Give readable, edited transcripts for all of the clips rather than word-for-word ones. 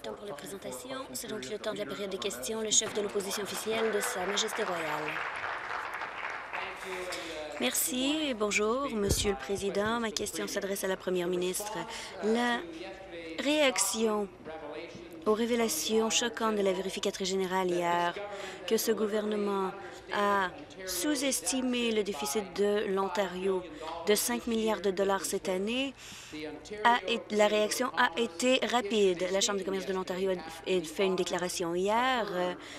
temps pour la présentation. C'est donc le temps de la période des questions. Le chef de l'opposition officielle de Sa Majesté royale. Merci et bonjour, Monsieur le Président. Ma question s'adresse à la Première ministre. La réaction aux révélations choquantes de la vérificatrice générale hier que ce gouvernement a sous-estimé le déficit de l'Ontario de 5 milliards de dollars cette année, la réaction a été rapide. La Chambre de commerce de l'Ontario a fait une déclaration hier,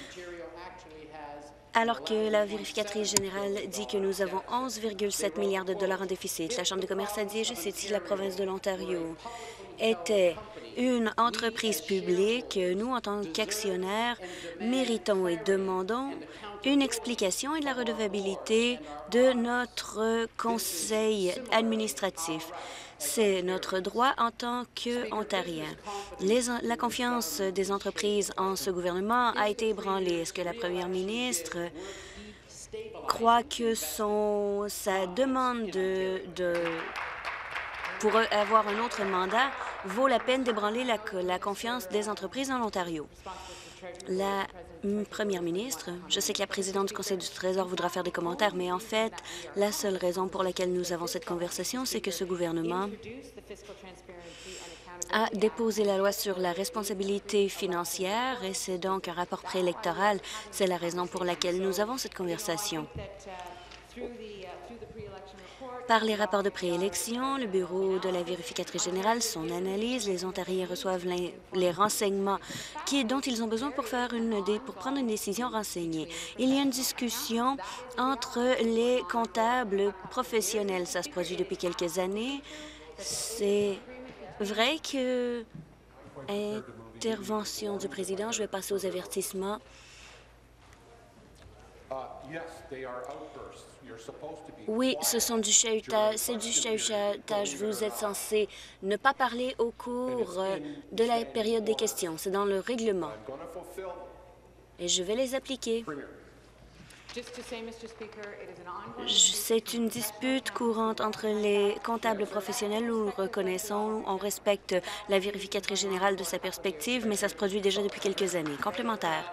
alors que la vérificatrice générale dit que nous avons 11,7 milliards de dollars en déficit. La Chambre de commerce a dit, je cite, si la province de l'Ontario était une entreprise publique, nous, en tant qu'actionnaires, méritons et demandons une explication et de la redevabilité de notre conseil administratif. C'est notre droit en tant qu'Ontariens. La confiance des entreprises en ce gouvernement a été ébranlée. Est-ce que la première ministre croit que sa demande pour avoir un autre mandat vaut la peine d'ébranler la confiance des entreprises dans l'Ontario? La première ministre, je sais que la présidente du Conseil du Trésor voudra faire des commentaires, mais en fait, la seule raison pour laquelle nous avons cette conversation, c'est que ce gouvernement a déposé la loi sur la responsabilité financière et c'est donc un rapport préélectoral. C'est la raison pour laquelle nous avons cette conversation. Par les rapports de préélection, le bureau de la vérificatrice générale, son analyse, les Ontariens reçoivent les renseignements dont ils ont besoin pour prendre une décision renseignée. Il y a une discussion entre les comptables professionnels. Ça se produit depuis quelques années. C'est vrai que intervention du président, je vais passer aux avertissements. Oui, c'est du chahutage. Vous êtes censé ne pas parler au cours de la période des questions. C'est dans le règlement. Et je vais les appliquer. C'est une dispute courante entre les comptables professionnels. Nous reconnaissons, on respecte la vérificatrice générale de sa perspective, mais ça se produit déjà depuis quelques années. Complémentaire.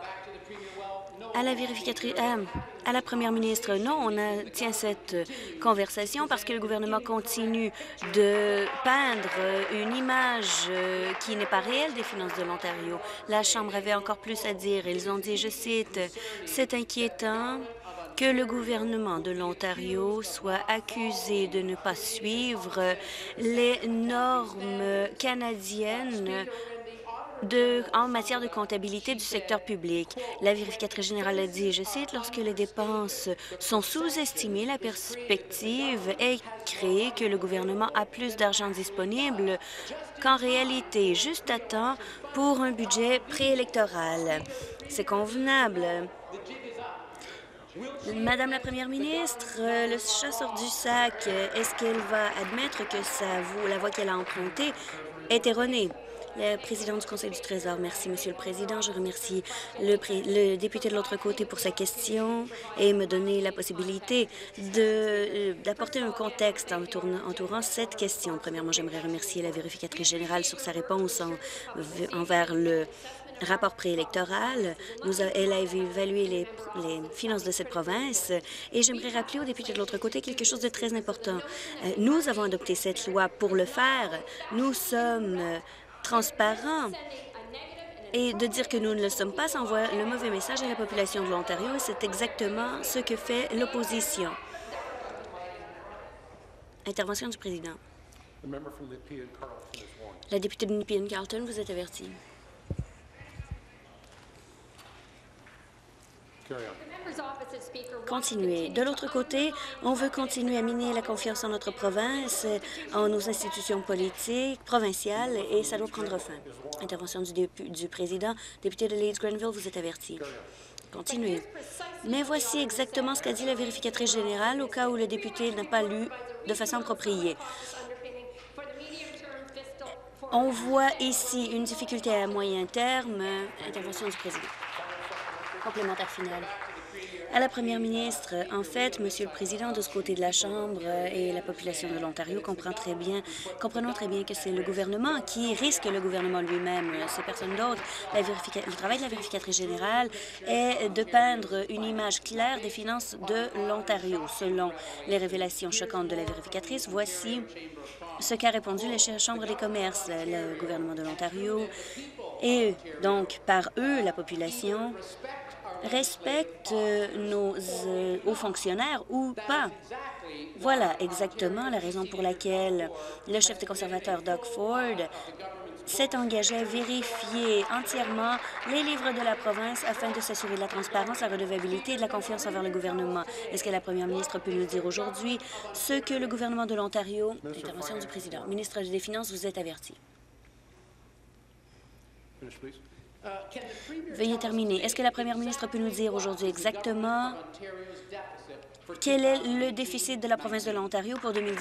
À la première ministre, non, on tient cette conversation parce que le gouvernement continue de peindre une image qui n'est pas réelle des finances de l'Ontario. La Chambre avait encore plus à dire. Ils ont dit, je cite, « C'est inquiétant que le gouvernement de l'Ontario soit accusé de ne pas suivre les normes canadiennes en matière de comptabilité du secteur public. » La vérificatrice générale a dit, je cite, « Lorsque les dépenses sont sous-estimées, la perspective est créée que le gouvernement a plus d'argent disponible qu'en réalité, juste à temps pour un budget préélectoral. » C'est convenable. Madame la Première ministre, le chat sort du sac. Est-ce qu'elle va admettre que la voie qu'elle a empruntée est erronée? La présidente du Conseil du Trésor. Merci, Monsieur le Président. Je remercie le député de l'autre côté pour sa question et me donner la possibilité d'apporter un contexte entourant cette question. Premièrement, j'aimerais remercier la vérificatrice générale sur sa réponse envers le rapport préélectoral. Elle a évalué les finances de cette province et j'aimerais rappeler aux députés de l'autre côté quelque chose de très important. Nous avons adopté cette loi pour le faire. Nous sommes transparents. Et de dire que nous ne le sommes pas, ça envoie le mauvais message à la population de l'Ontario et c'est exactement ce que fait l'opposition. Intervention du président. La députée de Nepean-Carleton, vous êtes avertie. Continuez. De l'autre côté, on veut continuer à miner la confiance en notre province, en nos institutions politiques, provinciales, et ça doit prendre fin. Intervention du président. Député de Leeds-Grenville, vous êtes averti. Continuez. Mais voici exactement ce qu'a dit la vérificatrice générale au cas où le député n'a pas lu de façon appropriée. On voit ici une difficulté à moyen terme. Intervention du président. Complémentaire final. À la première ministre, en fait, Monsieur le Président, de ce côté de la Chambre et la population de l'Ontario comprenons très bien que c'est le gouvernement qui risque le gouvernement lui-même. C'est personne d'autre. Le travail de la vérificatrice générale est de peindre une image claire des finances de l'Ontario. Selon les révélations choquantes de la vérificatrice, voici ce qu'a répondu la Chambre des commerces, le gouvernement de l'Ontario, et donc par eux, la population respecte nos hauts fonctionnaires ou pas. Voilà exactement la raison pour laquelle le chef des conservateurs, Doug Ford, s'est engagé à vérifier entièrement les livres de la province afin de s'assurer de la transparence, la redevabilité et de la confiance envers le gouvernement. Est-ce que la première ministre peut nous dire aujourd'hui ce que le gouvernement de l'Ontario... Intervention du président. Ministre des Finances, vous êtes averti. Veuillez terminer. Est-ce que la première ministre peut nous dire aujourd'hui exactement quel est le déficit de la province de l'Ontario pour 2018-2019?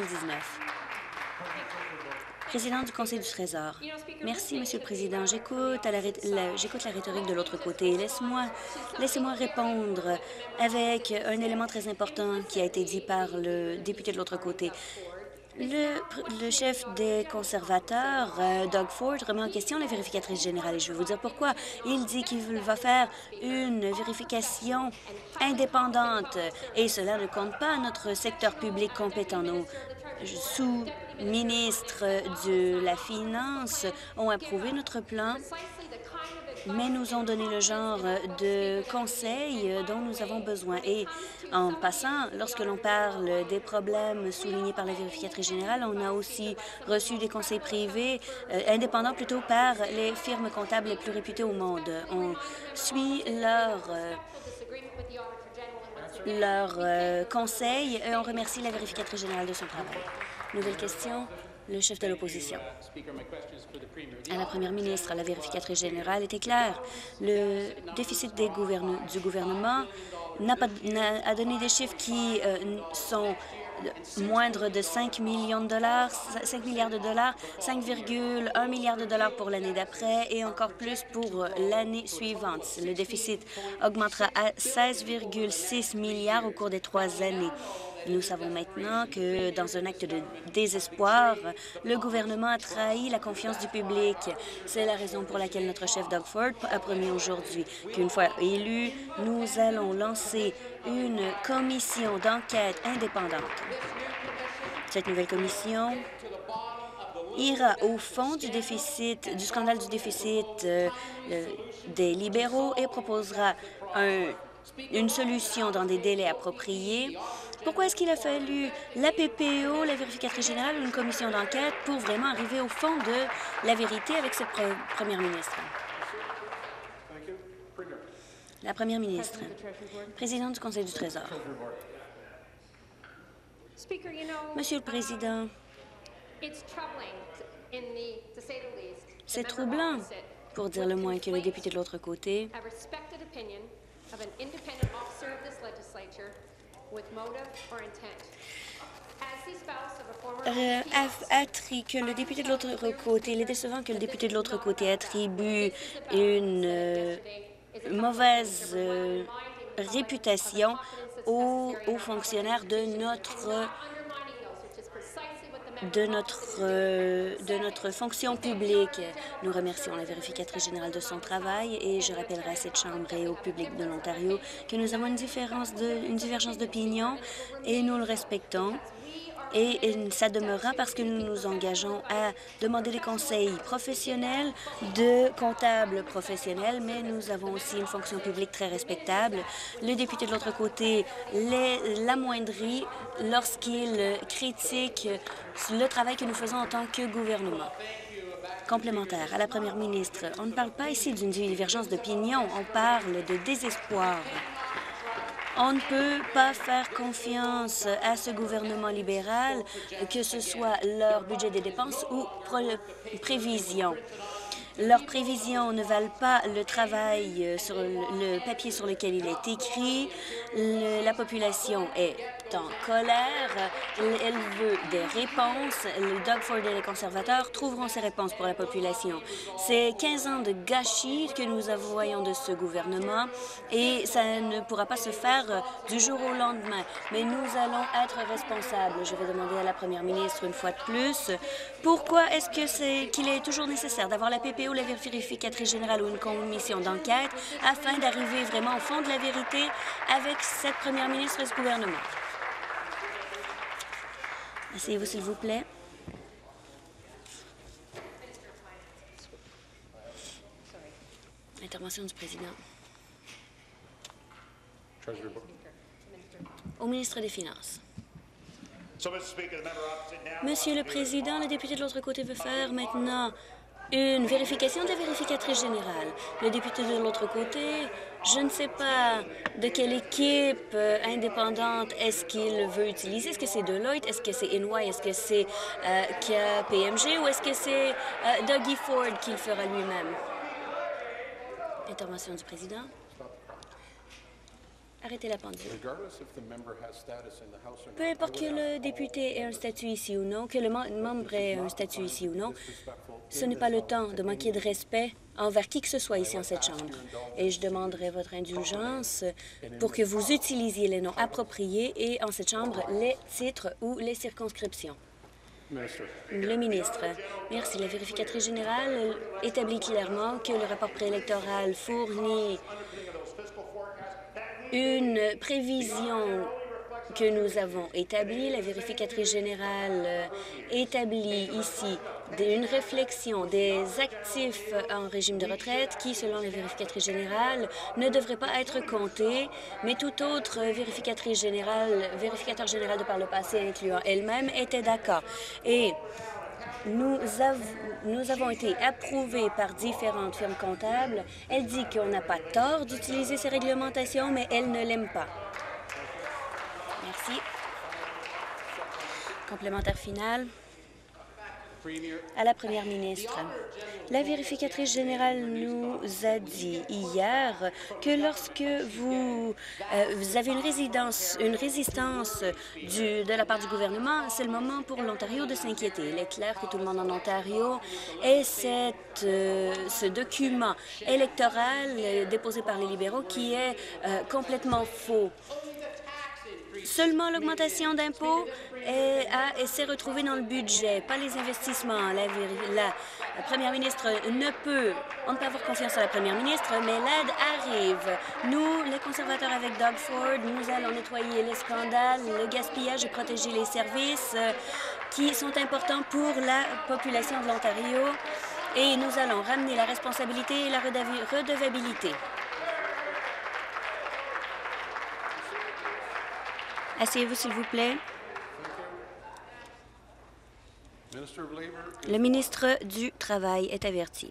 Président du Conseil du Trésor. Merci, Monsieur le Président. J'écoute la rhétorique de l'autre côté. Laissez-moi répondre avec un élément très important qui a été dit par le député de l'autre côté. Le chef des conservateurs, Doug Ford, remet en question la vérificatrice générale et je vais vous dire pourquoi. Il dit qu'il va faire une vérification indépendante et cela ne compte pas notre secteur public compétent. Nos sous-ministres de la Finance ont approuvé notre plan, mais nous ont donné le genre de conseils dont nous avons besoin. Et en passant, lorsque l'on parle des problèmes soulignés par la vérificatrice générale, on a aussi reçu des conseils privés, indépendants plutôt, par les firmes comptables les plus réputées au monde. On suit leurs conseils et on remercie la vérificatrice générale de son travail. Nouvelle question. Le chef de l'opposition. À la première ministre, la vérificatrice générale était claire. Le déficit du gouvernement a donné des chiffres qui sont moindres de 5 millions de dollars, 5 milliards de dollars, 5,1 milliards de dollars pour l'année d'après et encore plus pour l'année suivante. Le déficit augmentera à 16,6 milliards au cours des 3 années. Nous savons maintenant que, dans un acte de désespoir, le gouvernement a trahi la confiance du public. C'est la raison pour laquelle notre chef Doug Ford a promis aujourd'hui qu'une fois élu, nous allons lancer une commission d'enquête indépendante. Cette nouvelle commission ira au fond du scandale du déficit des libéraux et proposera une solution dans des délais appropriés. Pourquoi est-ce qu'il a fallu la PPO, la vérificatrice générale ou une commission d'enquête pour vraiment arriver au fond de la vérité avec cette première ministre? La première ministre, présidente du Conseil du Trésor. Monsieur le Président, c'est troublant, pour dire le moins, que le député de l'autre côté que le député de l'autre côté, il est décevant que le député de l'autre côté attribue une mauvaise réputation aux fonctionnaires de notre fonction publique. Nous remercions la vérificatrice générale de son travail et je rappellerai à cette Chambre et au public de l'Ontario que nous avons une divergence d'opinion et nous le respectons. Et ça demeurera parce que nous nous engageons à demander des conseils professionnels de comptables professionnels, mais nous avons aussi une fonction publique très respectable. Le député de l'autre côté l'amoindrit lorsqu'il critique le travail que nous faisons en tant que gouvernement. Complémentaire à la première ministre, on ne parle pas ici d'une divergence d'opinion, on parle de désespoir. On ne peut pas faire confiance à ce gouvernement libéral, que ce soit leur budget des dépenses ou prévisions. Leurs prévisions ne valent pas le travail sur le papier sur lequel il est écrit. La population est en colère. Elle veut des réponses. Doug Ford et les conservateurs trouveront ces réponses pour la population. C'est 15 ans de gâchis que nous voyons de ce gouvernement et ça ne pourra pas se faire du jour au lendemain. Mais nous allons être responsables. Je vais demander à la première ministre une fois de plus pourquoi est-ce qu'il est toujours nécessaire d'avoir la PPO, la vérificatrice générale ou une commission d'enquête afin d'arriver vraiment au fond de la vérité avec cette première ministre et ce gouvernement. Asseyez-vous, s'il vous plaît. Intervention du président. Au ministre des Finances. Monsieur le Président, le député de l'autre côté veut faire maintenant une vérification de la vérificatrice générale. Le député de l'autre côté, je ne sais pas de quelle équipe indépendante est-ce qu'il veut utiliser. Est-ce que c'est Deloitte? Est-ce que c'est EY? Est-ce que c'est KPMG? Ou est-ce que c'est Dougie Ford qui le fera lui-même? Intervention du président. Arrêtez la pendule. Peu importe que le député ait un statut ici ou non, que le membre ait un statut ici ou non, ce n'est pas le temps de manquer de respect envers qui que ce soit ici en cette Chambre. Et je demanderai votre indulgence pour que vous utilisiez les noms appropriés et en cette Chambre les titres ou les circonscriptions. Le ministre. Merci. La vérificatrice générale établit clairement que le rapport préélectoral fournit une prévision que nous avons établie. La vérificatrice générale établit ici une réflexion des actifs en régime de retraite qui, selon la vérificatrice générale, ne devraient pas être comptés, mais tout autre vérificateur général de par le passé, incluant elle-même, était d'accord. Et nous avons été approuvés par différentes firmes comptables. Elle dit qu'on n'a pas tort d'utiliser ces réglementations, mais elle ne l'aime pas. Merci. Complémentaire final. À la première ministre. La vérificatrice générale nous a dit hier que lorsque vous avez une résistance de la part du gouvernement, c'est le moment pour l'Ontario de s'inquiéter. Il est clair que tout le monde en Ontario ait ce document électoral déposé par les libéraux qui est complètement faux. Seulement l'augmentation d'impôts s'est retrouvée dans le budget, pas les investissements. La première ministre on ne peut avoir confiance à la première ministre, mais l'aide arrive. Nous, les conservateurs avec Doug Ford, nous allons nettoyer les scandales, le gaspillage et protéger les services qui sont importants pour la population de l'Ontario. Et nous allons ramener la responsabilité et la redevabilité. Asseyez-vous, s'il vous plaît. Le ministre du Travail est averti.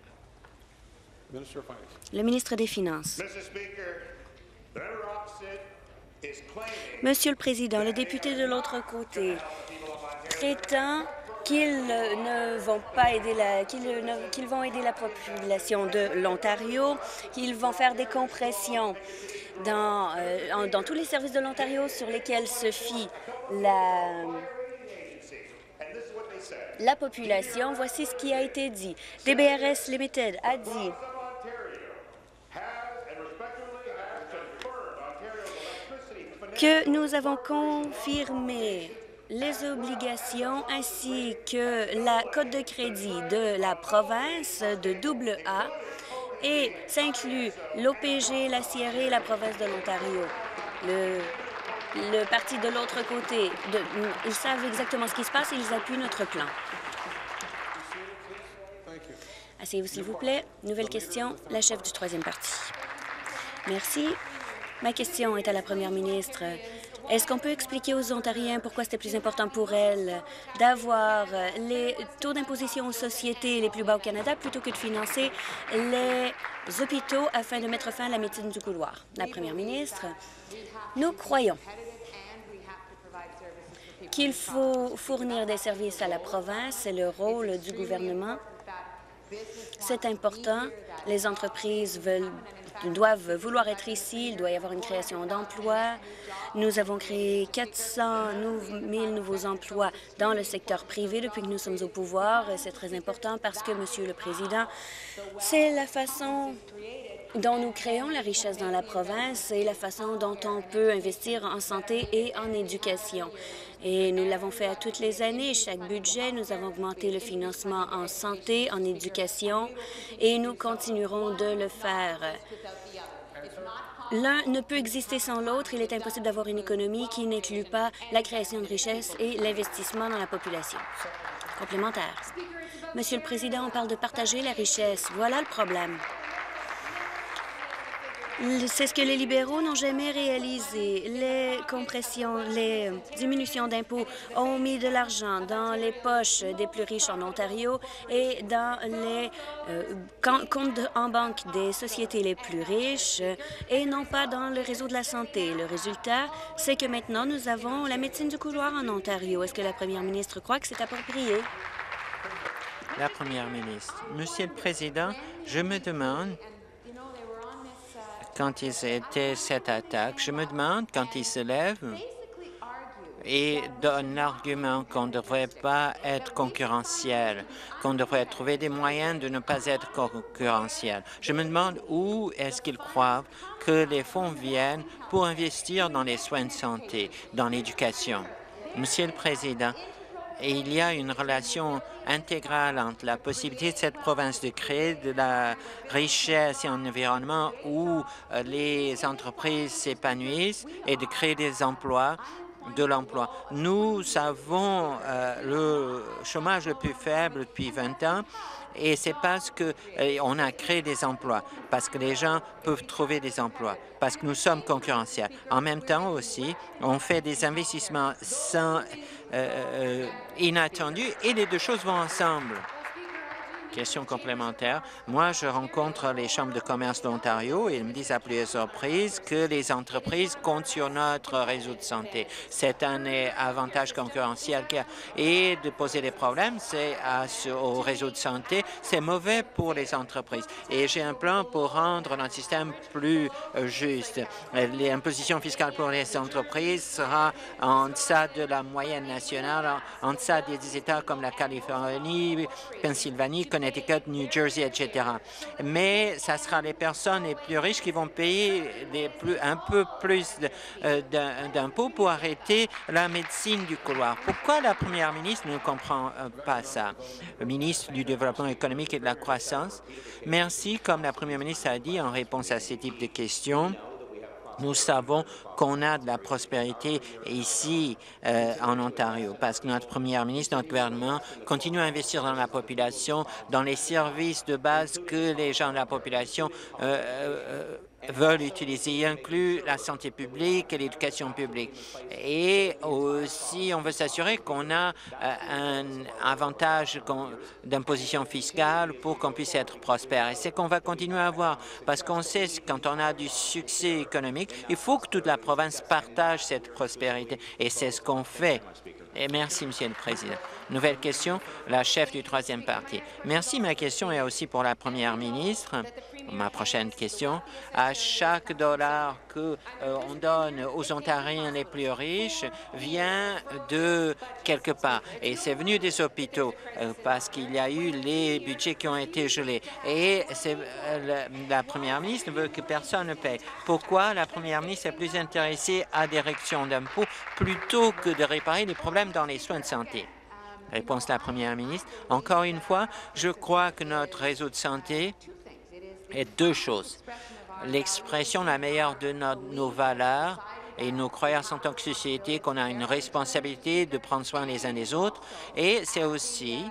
Le ministre des Finances. Monsieur le Président, le député de l'autre côté prétend qu'ils vont aider la population de l'Ontario, qu'ils vont faire des compressions dans tous les services de l'Ontario sur lesquels se fie la population. Voici ce qui a été dit. DBRS Limited a dit que nous avons confirmé les obligations ainsi que la cote de crédit de la province de AA et ça inclut l'OPG, la CRA et la province de l'Ontario. Le parti de l'autre côté, ils savent exactement ce qui se passe et ils appuient notre plan. Asseyez-vous, s'il vous plaît. Nouvelle question, la chef du troisième parti. Merci. Ma question est à la première ministre. Est-ce qu'on peut expliquer aux Ontariens pourquoi c'était plus important pour elle d'avoir les taux d'imposition aux sociétés les plus bas au Canada plutôt que de financer les hôpitaux afin de mettre fin à la médecine du couloir? La première ministre, nous croyons qu'il faut fournir des services à la province. C'est le rôle du gouvernement. C'est important. Les entreprises doivent vouloir être ici. Il doit y avoir une création d'emplois. Nous avons créé 400 000 nouveaux emplois dans le secteur privé depuis que nous sommes au pouvoir. C'est très important parce que, Monsieur le Président, c'est la façon dont nous créons la richesse dans la province et la façon dont on peut investir en santé et en éducation. Et nous l'avons fait à toutes les années. Chaque budget, nous avons augmenté le financement en santé, en éducation, et nous continuerons de le faire. L'un ne peut exister sans l'autre. Il est impossible d'avoir une économie qui n'inclut pas la création de richesses et l'investissement dans la population. Complémentaire. Monsieur le Président, on parle de partager la richesse. Voilà le problème. C'est ce que les libéraux n'ont jamais réalisé. Les compressions, les diminutions d'impôts ont mis de l'argent dans les poches des plus riches en Ontario et dans les comptes en banque des sociétés les plus riches et non pas dans le réseau de la santé. Le résultat, c'est que maintenant, nous avons la médecine du couloir en Ontario. Est-ce que la première ministre croit que c'est approprié? La première ministre. Monsieur le Président, je me demande, quand ils étaient cette attaque, je me demande, quand ils se lèvent et donnent l'argument qu'on ne devrait pas être concurrentiel, qu'on devrait trouver des moyens de ne pas être concurrentiel. Je me demande où est-ce qu'ils croient que les fonds viennent pour investir dans les soins de santé, dans l'éducation. Monsieur le Président, il y a une relation intégrale entre la possibilité de cette province de créer de la richesse et un environnement où les entreprises s'épanouissent et de créer des emplois, de l'emploi. Nous avons le chômage le plus faible depuis 20 ans et c'est parce qu'on a créé des emplois, parce que les gens peuvent trouver des emplois, parce que nous sommes concurrentiels. En même temps aussi, on fait des investissements inattendus et les deux choses vont ensemble. Question complémentaire. Moi, je rencontre les chambres de commerce d'Ontario et ils me disent à plusieurs reprises que les entreprises comptent sur notre réseau de santé. C'est un avantage concurrentiel et de poser des problèmes au réseau de santé, c'est mauvais pour les entreprises. Et j'ai un plan pour rendre notre système plus juste. L'imposition fiscale pour les entreprises sera en deçà de la moyenne nationale, en deçà des États comme la Californie, Pennsylvanie, Connecticut, New Jersey, etc. Mais ça sera les personnes les plus riches qui vont payer un peu plus d'impôts pour arrêter la médecine du couloir. Pourquoi la première ministre ne comprend pas ça? Le ministre du Développement économique et de la croissance. Merci, comme la première ministre a dit en réponse à ce type de questions. Nous savons qu'on a de la prospérité ici en Ontario parce que notre première ministre, notre gouvernement continue à investir dans la population, dans les services de base que les gens de la population veulent utiliser. Il inclut la santé publique et l'éducation publique. Et aussi, on veut s'assurer qu'on a un avantage d'imposition fiscale pour qu'on puisse être prospère. Et c'est qu'on va continuer à avoir parce qu'on sait que quand on a du succès économique, il faut que toute la province partage cette prospérité. Et c'est ce qu'on fait. Et merci, Monsieur le Président. Nouvelle question, la chef du troisième parti. Merci. Ma question est aussi pour la première ministre. Ma prochaine question. À chaque dollar qu'on donne aux Ontariens les plus riches vient de quelque part. Et c'est venu des hôpitaux parce qu'il y a eu les budgets qui ont été gelés. Et la première ministre veut que personne ne paye. Pourquoi la première ministre est plus intéressée à des réductions d'impôts plutôt que de réparer les problèmes dans les soins de santé? Réponse de la première ministre. Encore une fois, je crois que notre réseau de santé est deux choses. L'expression la meilleure de nos valeurs et nos croyances en tant que société, qu'on a une responsabilité de prendre soin les uns des autres. Et c'est aussi,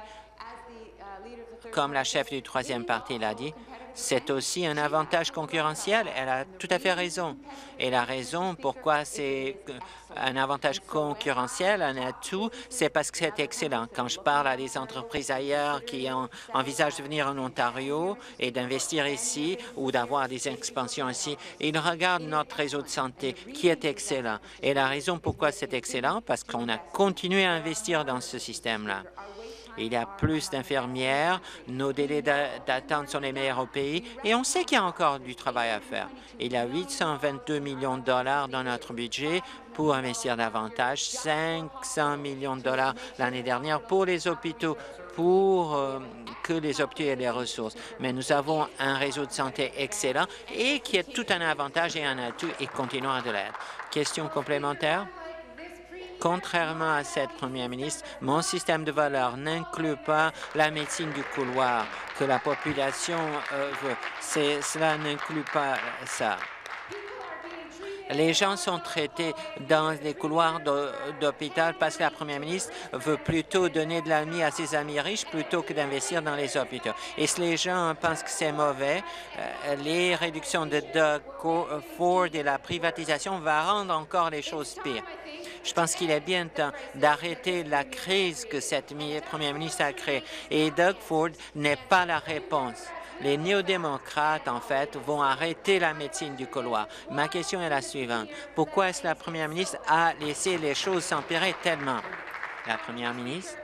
comme la chef du troisième parti l'a dit, c'est aussi un avantage concurrentiel. Elle a tout à fait raison. Et la raison pourquoi c'est un avantage concurrentiel, un atout, c'est parce que c'est excellent. Quand je parle à des entreprises ailleurs qui envisagent de venir en Ontario et d'investir ici ou d'avoir des expansions ici, ils regardent notre réseau de santé qui est excellent. Et la raison pourquoi c'est excellent, parce qu'on a continué à investir dans ce système-là. Il y a plus d'infirmières, nos délais d'attente sont les meilleurs au pays et on sait qu'il y a encore du travail à faire. Il y a 822 millions de dollars dans notre budget pour investir davantage, 500 millions de dollars l'année dernière pour les hôpitaux, pour que les hôpitaux aient les ressources. Mais nous avons un réseau de santé excellent et qui est tout un avantage et un atout et continuera de l'être. Question complémentaire? Contrairement à cette première ministre, mon système de valeurs n'inclut pas la médecine du couloir que la population veut. Cela n'inclut pas ça. Les gens sont traités dans les couloirs d'hôpital parce que la première ministre veut plutôt donner de l'ami à ses amis riches plutôt que d'investir dans les hôpitaux. Et si les gens pensent que c'est mauvais, les réductions de Doug Ford et la privatisation vont rendre encore les choses pires. Je pense qu'il est bien temps d'arrêter la crise que cette première ministre a créée. Et Doug Ford n'est pas la réponse. Les néo-démocrates, en fait, vont arrêter la médecine du couloir. Ma question est la suivante. Pourquoi est-ce que la première ministre a laissé les choses s'empirer tellement? La première ministre,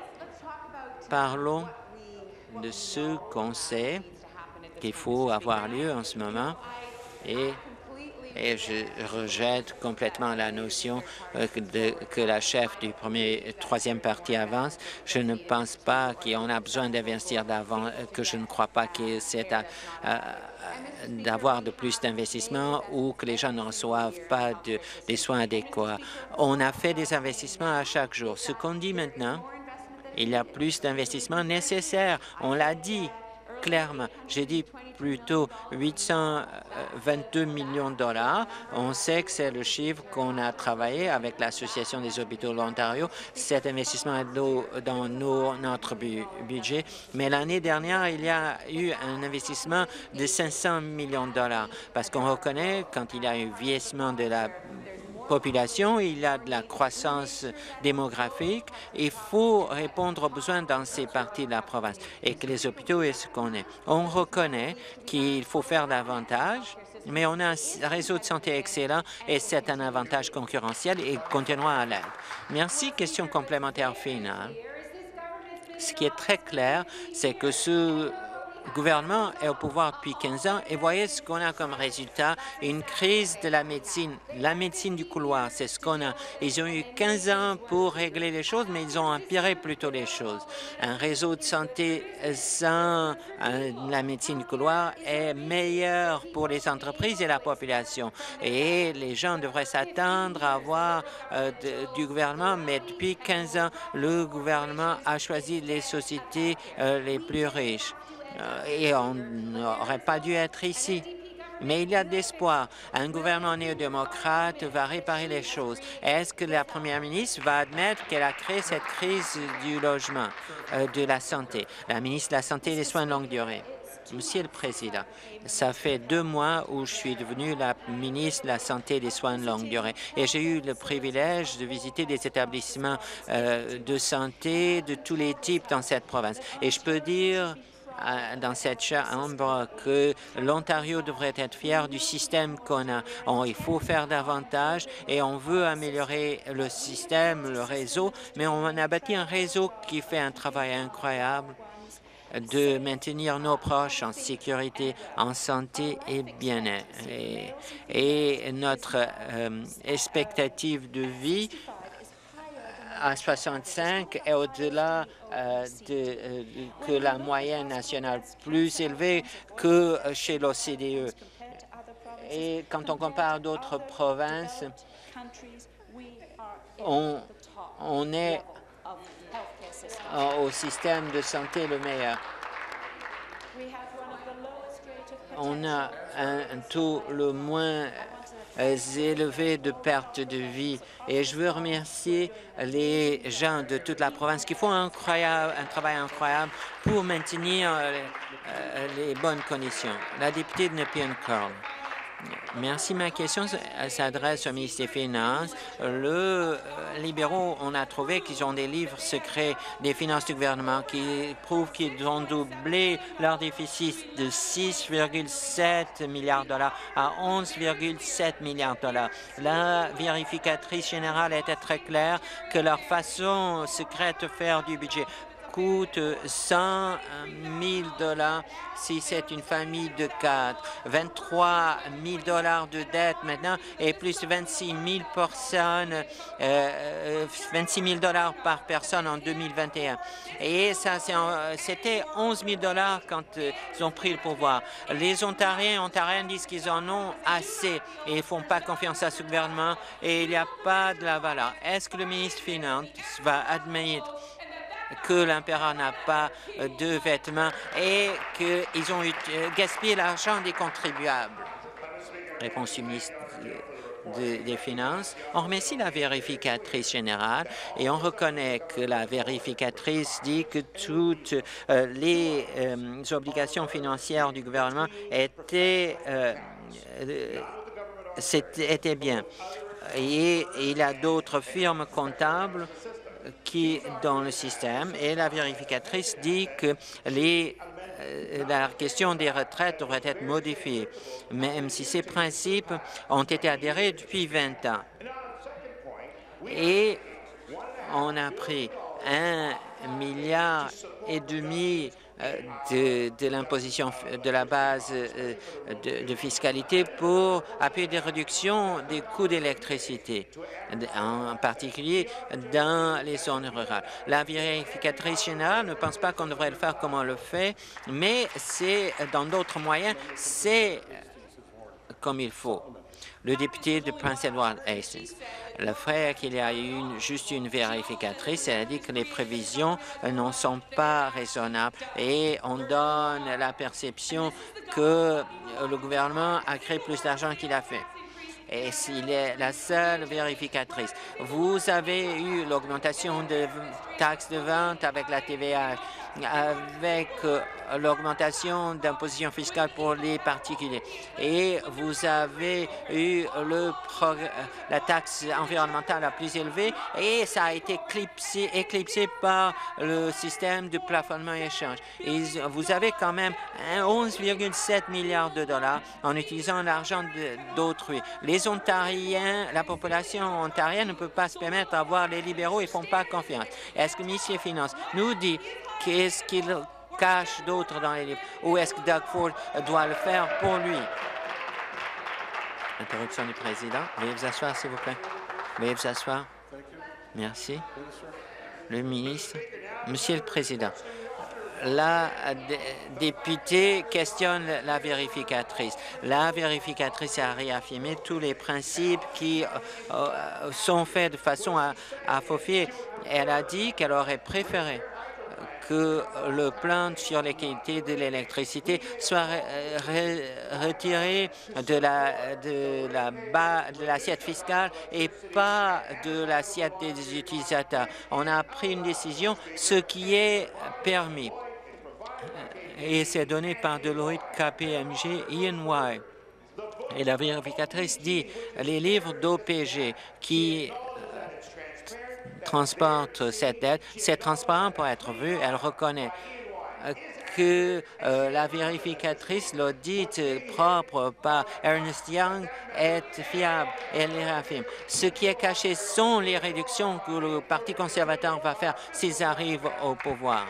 parlons de ce qu'on sait qu'il faut avoir lieu en ce moment et je rejette complètement la notion que la chef du troisième parti avance. Je ne pense pas qu'on a besoin d'investir d'avant, que je ne crois pas que c'est d'avoir de plus d'investissements ou que les gens ne reçoivent pas des soins adéquats. On a fait des investissements à chaque jour. Ce qu'on dit maintenant, il y a plus d'investissements nécessaires. On l'a dit clairement. J'ai dit plutôt 822 millions de dollars. On sait que c'est le chiffre qu'on a travaillé avec l'Association des hôpitaux de l'Ontario. Cet investissement est dans notre budget. Mais l'année dernière, il y a eu un investissement de 500 millions de dollars parce qu'on reconnaît quand il y a un vieillissement de la population, il y a de la croissance démographique. Il faut répondre aux besoins dans ces parties de la province et que les hôpitaux est ce qu'on est. On reconnaît qu'il faut faire davantage, mais on a un réseau de santé excellent et c'est un avantage concurrentiel et continuera à l'être. Merci. Question complémentaire finale. Ce qui est très clair, c'est que ce gouvernement est au pouvoir depuis 15 ans et voyez ce qu'on a comme résultat, une crise de la médecine du couloir, c'est ce qu'on a. Ils ont eu 15 ans pour régler les choses, mais ils ont empiré plutôt les choses. Un réseau de santé sans la médecine du couloir est meilleur pour les entreprises et la population. Et les gens devraient s'attendre à avoir du gouvernement, mais depuis 15 ans, le gouvernement a choisi les sociétés les plus riches. Et on n'aurait pas dû être ici. Mais il y a de l'espoir. Un gouvernement néo-démocrate va réparer les choses. Est-ce que la première ministre va admettre qu'elle a créé cette crise du logement, de la santé? La ministre de la Santé et des Soins de longue durée. Monsieur le Président, ça fait 2 mois où je suis devenue la ministre de la Santé et des Soins de longue durée et j'ai eu le privilège de visiter des établissements de santé de tous les types dans cette province. Et je peux dire dans cette chambre que l'Ontario devrait être fier du système qu'on a. Il faut faire davantage et on veut améliorer le système, le réseau, mais on a bâti un réseau qui fait un travail incroyable de maintenir nos proches en sécurité, en santé et bien-être. Et notre expectative de vie à 65 est au-delà que la moyenne nationale, plus élevée que chez l'OCDE. Et quand on compare d'autres provinces, on est au système de santé le meilleur. On a un taux le moins élevé de perte de vie. Et je veux remercier les gens de toute la province qui font un travail incroyable pour maintenir les bonnes conditions. La députée de Nepean-Carle. Merci. Ma question s'adresse au ministre des Finances. Les libéraux, on a trouvé qu'ils ont des livres secrets des finances du gouvernement qui prouvent qu'ils ont doublé leur déficit de 6,7 milliards de dollars à 11,7 milliards de dollars. La vérificatrice générale était très claire que leur façon secrète de faire du budget coûte 100 000 $ si c'est une famille de 4, 23 000 $ de dette maintenant et plus 26 000 personnes, 26 000 $ par personne en 2021. Et ça, c'était 11 000 $ quand ils ont pris le pouvoir. Les Ontariens disent qu'ils en ont assez et ils ne font pas confiance à ce gouvernement et il n'y a pas de la valeur. Est-ce que le ministre des Finances va admettre que l'empereur n'a pas de vêtements et qu'ils ont gaspillé l'argent des contribuables? Réponse du ministre des Finances. On remercie la vérificatrice générale et on reconnaît que la vérificatrice dit que toutes les obligations financières du gouvernement étaient bien. Et il y a d'autres firmes comptables dans le système et la vérificatrice dit que la question des retraites devrait être modifiée, même si ces principes ont été adhérés depuis 20 ans. Et on a pris 1,5 milliard de l'imposition de la base de fiscalité pour appuyer des réductions des coûts d'électricité, en particulier dans les zones rurales. La vérificatrice générale ne pense pas qu'on devrait le faire comme on le fait, mais c'est dans d'autres moyens, c'est comme il faut. Le député de Prince Edward Hastings. Le fait qu'il y a juste une vérificatrice, elle a dit que les prévisions ne sont pas raisonnables et on donne la perception que le gouvernement a créé plus d'argent qu'il a fait. Et s'il est la seule vérificatrice. Vous avez eu l'augmentation de taxes de vente avec la TVA, avec l'augmentation d'imposition fiscale pour les particuliers. Et vous avez eu la taxe environnementale la plus élevée et ça a été éclipsé par le système de plafonnement et échange. Et vous avez quand même 11,7 milliards de dollars en utilisant l'argent d'autrui. Les Ontariens, la population ontarienne ne peut pas se permettre d'avoir les libéraux et ne font pas confiance. Est-ce que le ministre des Finances nous dit qu'est-ce qu'il cache d'autre dans les livres ou est-ce que Doug Ford doit le faire pour lui? Interruption du président. Veuillez vous asseoir, s'il vous plaît. Veuillez vous asseoir. Merci. Le ministre. Monsieur le Président, la députée questionne la vérificatrice. La vérificatrice a réaffirmé tous les principes qui sont faits de façon à faufier. Elle a dit qu'elle aurait préféré que le plan sur les qualités de l'électricité soit retiré de l'assiette fiscale et pas de l'assiette des utilisateurs. On a pris une décision, ce qui est permis. Et c'est donné par Deloitte, KPMG, EY. Et la vérificatrice dit les livres d'OPG qui transportent cette dette, c'est transparent pour être vu. Elle reconnaît que la vérificatrice, l'audit propre par Ernst Young est fiable. Elle les réaffirme. Ce qui est caché sont les réductions que le Parti conservateur va faire s'ils arrivent au pouvoir.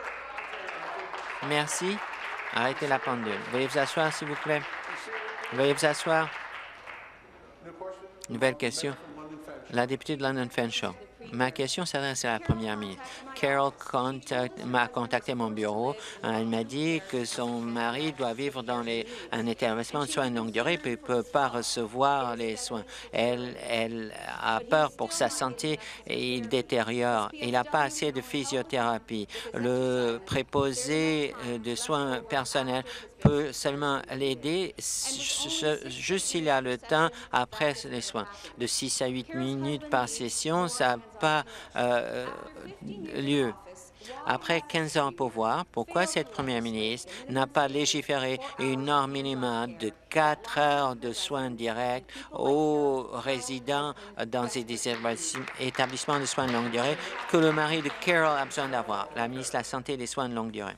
Merci. Arrêtez la pendule. Veuillez vous asseoir, s'il vous plaît. Veuillez vous asseoir. Nouvelle question. La députée de London Fanshawe. Ma question s'adresse à la première ministre. Carol m'a contacté mon bureau. Elle m'a dit que son mari doit vivre dans un établissement de soins de longue durée et ne peut pas recevoir les soins. Elle a peur pour sa santé et il détériore. Il n'a pas assez de physiothérapie. Le préposé de soins personnels peut seulement l'aider juste s'il a le temps après les soins. De 6 à 8 minutes par session, ça n'a pas lieu. Après 15 ans au pouvoir, pourquoi cette première ministre n'a pas légiféré une norme minimale de 4 heures de soins directs aux résidents dans des établissements de soins de longue durée que le mari de Carol a besoin d'avoir, la ministre de la Santé et des Soins de longue durée?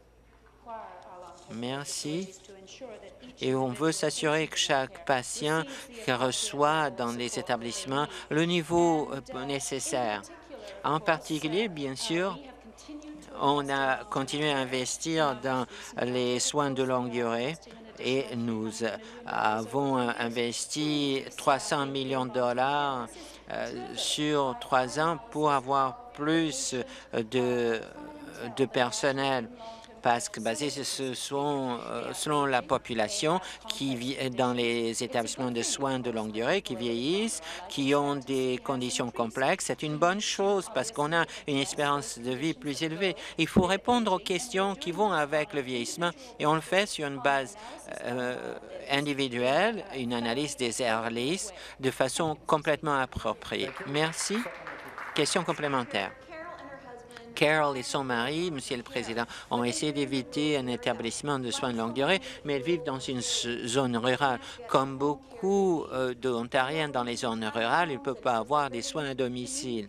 Merci. Et on veut s'assurer que chaque patient reçoit dans les établissements le niveau nécessaire. En particulier, bien sûr, On a continué à investir dans les soins de longue durée et nous avons investi 300 millions de dollars sur 3 ans pour avoir plus de personnel parce que basé selon la population qui vit dans les établissements de soins de longue durée, qui vieillissent, qui ont des conditions complexes. C'est une bonne chose parce qu'on a une espérance de vie plus élevée. Il faut répondre aux questions qui vont avec le vieillissement et on le fait sur une base individuelle, une analyse des airlists de façon complètement appropriée. Merci. Question complémentaire. Carol et son mari, Monsieur le Président, ont essayé d'éviter un établissement de soins de longue durée, mais elles vivent dans une zone rurale. Comme beaucoup d'Ontariens dans les zones rurales, ils ne peuvent pas avoir des soins à domicile.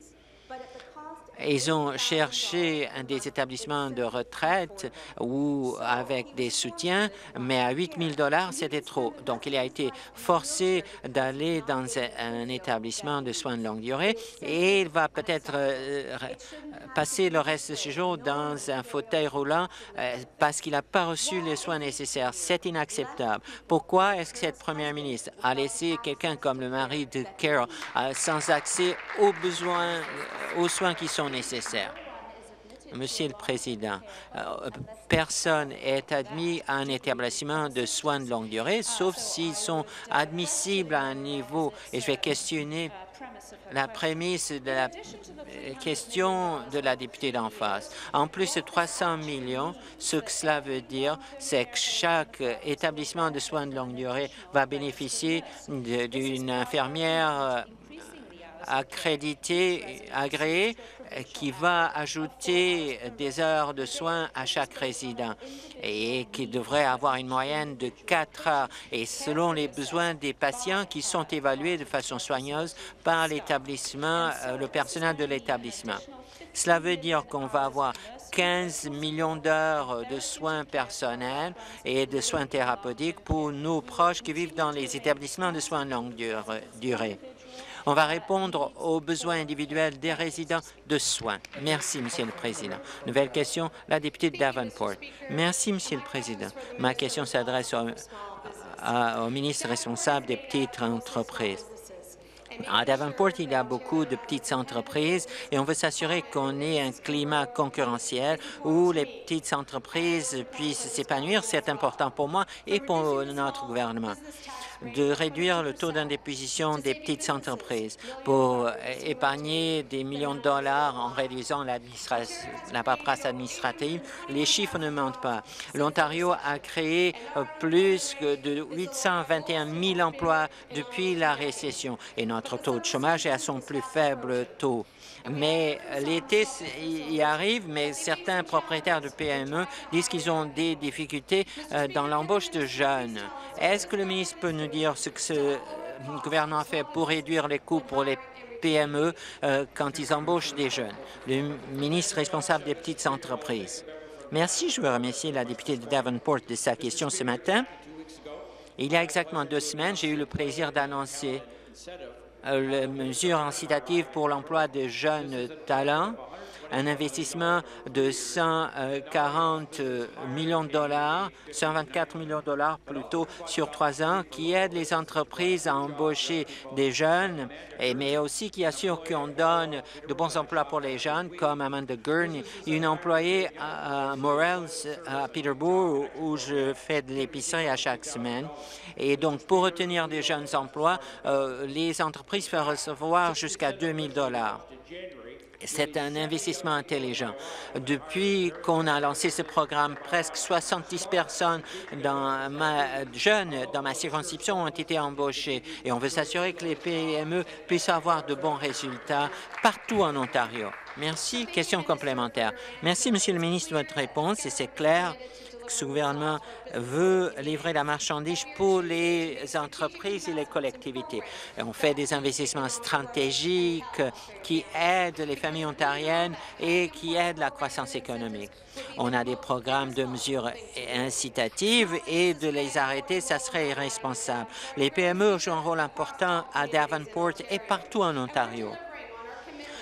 Ils ont cherché des établissements de retraite ou avec des soutiens, mais à 8 000 $, c'était trop. Donc, il a été forcé d'aller dans un établissement de soins de longue durée et il va peut-être passer le reste de ses jours dans un fauteuil roulant parce qu'il n'a pas reçu les soins nécessaires. C'est inacceptable. Pourquoi est-ce que cette première ministre a laissé quelqu'un comme le mari de Carol sans accès aux soins qui sont nécessaires? Monsieur le Président, personne n'est admis à un établissement de soins de longue durée, sauf s'ils sont admissibles à un niveau, et je vais questionner la prémisse de la question de la députée d'en face. En plus de 300 millions, ce que cela veut dire, c'est que chaque établissement de soins de longue durée va bénéficier d'une infirmière agréée qui va ajouter des heures de soins à chaque résident et qui devrait avoir une moyenne de 4 heures et selon les besoins des patients qui sont évalués de façon soigneuse par l'établissement, le personnel de l'établissement. Cela veut dire qu'on va avoir 15 millions d'heures de soins personnels et de soins thérapeutiques pour nos proches qui vivent dans les établissements de soins de longue durée. On va répondre aux besoins individuels des résidents de soins. Merci, Monsieur le Président. Nouvelle question, la députée de Davenport. Merci, Monsieur le Président. Ma question s'adresse au ministre responsable des petites entreprises. À Davenport, il y a beaucoup de petites entreprises et on veut s'assurer qu'on ait un climat concurrentiel où les petites entreprises puissent s'épanouir. C'est important pour moi et pour notre gouvernement de réduire le taux d'indéposition des petites entreprises pour épargner des millions de dollars en réduisant la paperasse administrative. Les chiffres ne mentent pas. L'Ontario a créé plus de 821 000 emplois depuis la récession et notre taux de chômage est à son plus faible taux. Mais l'été y arrive, mais certains propriétaires de PME disent qu'ils ont des difficultés dans l'embauche de jeunes. Est-ce que le ministre peut nous dire ce que ce gouvernement fait pour réduire les coûts pour les PME quand ils embauchent des jeunes? Le ministre responsable des petites entreprises. Merci. Je veux remercier la députée de Davenport de sa question ce matin. Il y a exactement 2 semaines, j'ai eu le plaisir d'annoncer la mesure incitative pour l'emploi de jeunes talents, un investissement de 140 millions de dollars, 124 millions de dollars plutôt sur 3 ans, qui aide les entreprises à embaucher des jeunes, mais aussi qui assure qu'on donne de bons emplois pour les jeunes, comme Amanda Gurney, une employée à Morels, à Peterborough, où je fais de l'épicerie à chaque semaine. Et donc, pour retenir des jeunes emplois, les entreprises peuvent recevoir jusqu'à 2 000 dollars. C'est un investissement intelligent. Depuis qu'on a lancé ce programme, presque 70 personnes jeunes dans ma circonscription ont été embauchées et on veut s'assurer que les PME puissent avoir de bons résultats partout en Ontario. Merci. Question complémentaire. Merci, Monsieur le ministre, de votre réponse et c'est clair que ce gouvernement veut livrer la marchandise pour les entreprises et les collectivités. Et on fait des investissements stratégiques qui aident les familles ontariennes et qui aident la croissance économique. On a des programmes de mesures incitatives et de les arrêter, ça serait irresponsable. Les PME jouent un rôle important à Davenport et partout en Ontario.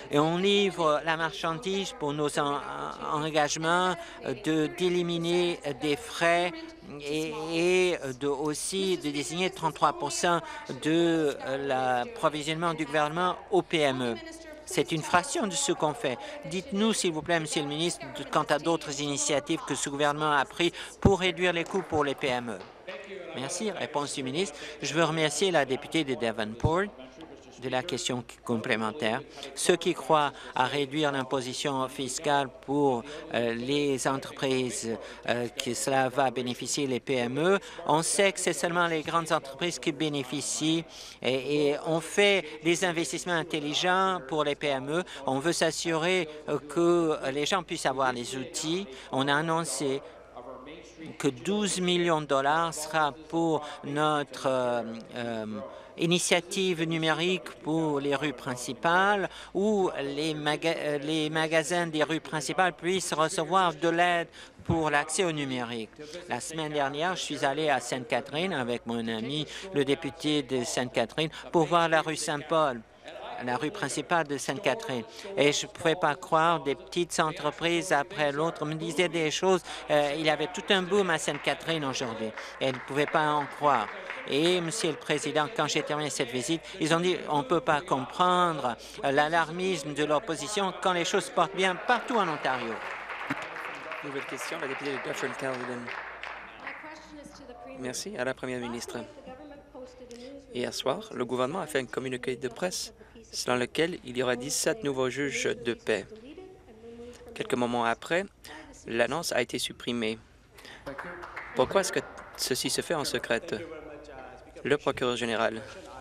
et on livre la marchandise pour nos engagements d'éliminer des frais et aussi de désigner 33 de l'approvisionnement du gouvernement aux PME. C'est une fraction de ce qu'on fait. Dites-nous, s'il vous plaît, Monsieur le ministre, quant à d'autres initiatives que ce gouvernement a prises pour réduire les coûts pour les PME. Merci. Réponse du ministre. Je veux remercier la députée de Davenport de la question complémentaire. Ceux qui croient à réduire l'imposition fiscale pour les entreprises, que cela va bénéficier les PME, on sait que c'est seulement les grandes entreprises qui bénéficient et on fait des investissements intelligents pour les PME. On veut s'assurer que les gens puissent avoir les outils. On a annoncé que 12 millions de dollars sera pour notre initiative numérique pour les rues principales, où les magasins des rues principales puissent recevoir de l'aide pour l'accès au numérique. La semaine dernière, je suis allé à Sainte-Catherine avec mon ami, le député de Sainte-Catherine, pour voir la rue Saint-Paul, la rue principale de Sainte-Catherine. Et je ne pouvais pas croire, des petites entreprises après l'autre me disaient des choses. Il y avait tout un boom à Sainte-Catherine aujourd'hui. Et ils ne pouvaient pas en croire. Et, Monsieur le Président, quand j'ai terminé cette visite, ils ont dit on ne peut pas comprendre l'alarmisme de l'opposition quand les choses se portent bien partout en Ontario. Nouvelle question, la députée de Dufferin-Caledon. Merci à la Première ministre. Hier soir, le gouvernement a fait un communiqué de presse selon lequel il y aura 17 nouveaux juges de paix. Quelques moments après, l'annonce a été supprimée. Pourquoi est-ce que ceci se fait en secret? Le procureur général.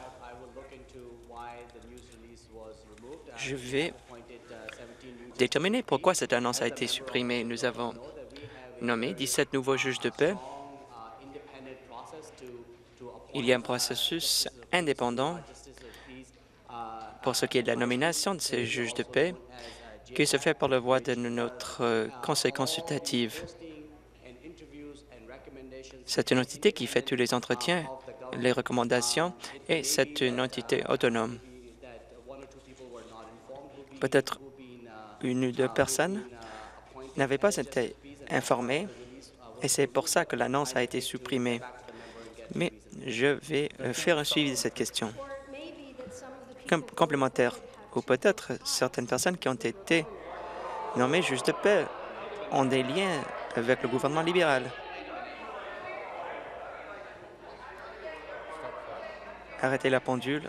Je vais déterminer pourquoi cette annonce a été supprimée. Nous avons nommé 17 nouveaux juges de paix. Il y a un processus indépendant pour ce qui est de la nomination de ces juges de paix qui se fait par la voie de notre conseil consultatif. C'est une entité qui fait tous les entretiens, les recommandations, et c'est une entité autonome. Peut-être une ou deux personnes n'avaient pas été informées, et c'est pour ça que l'annonce a été supprimée. Mais je vais faire un suivi de cette question. Complémentaire, ou peut-être certaines personnes qui ont été nommées juges de paix ont des liens avec le gouvernement libéral. Arrêtez la pendule.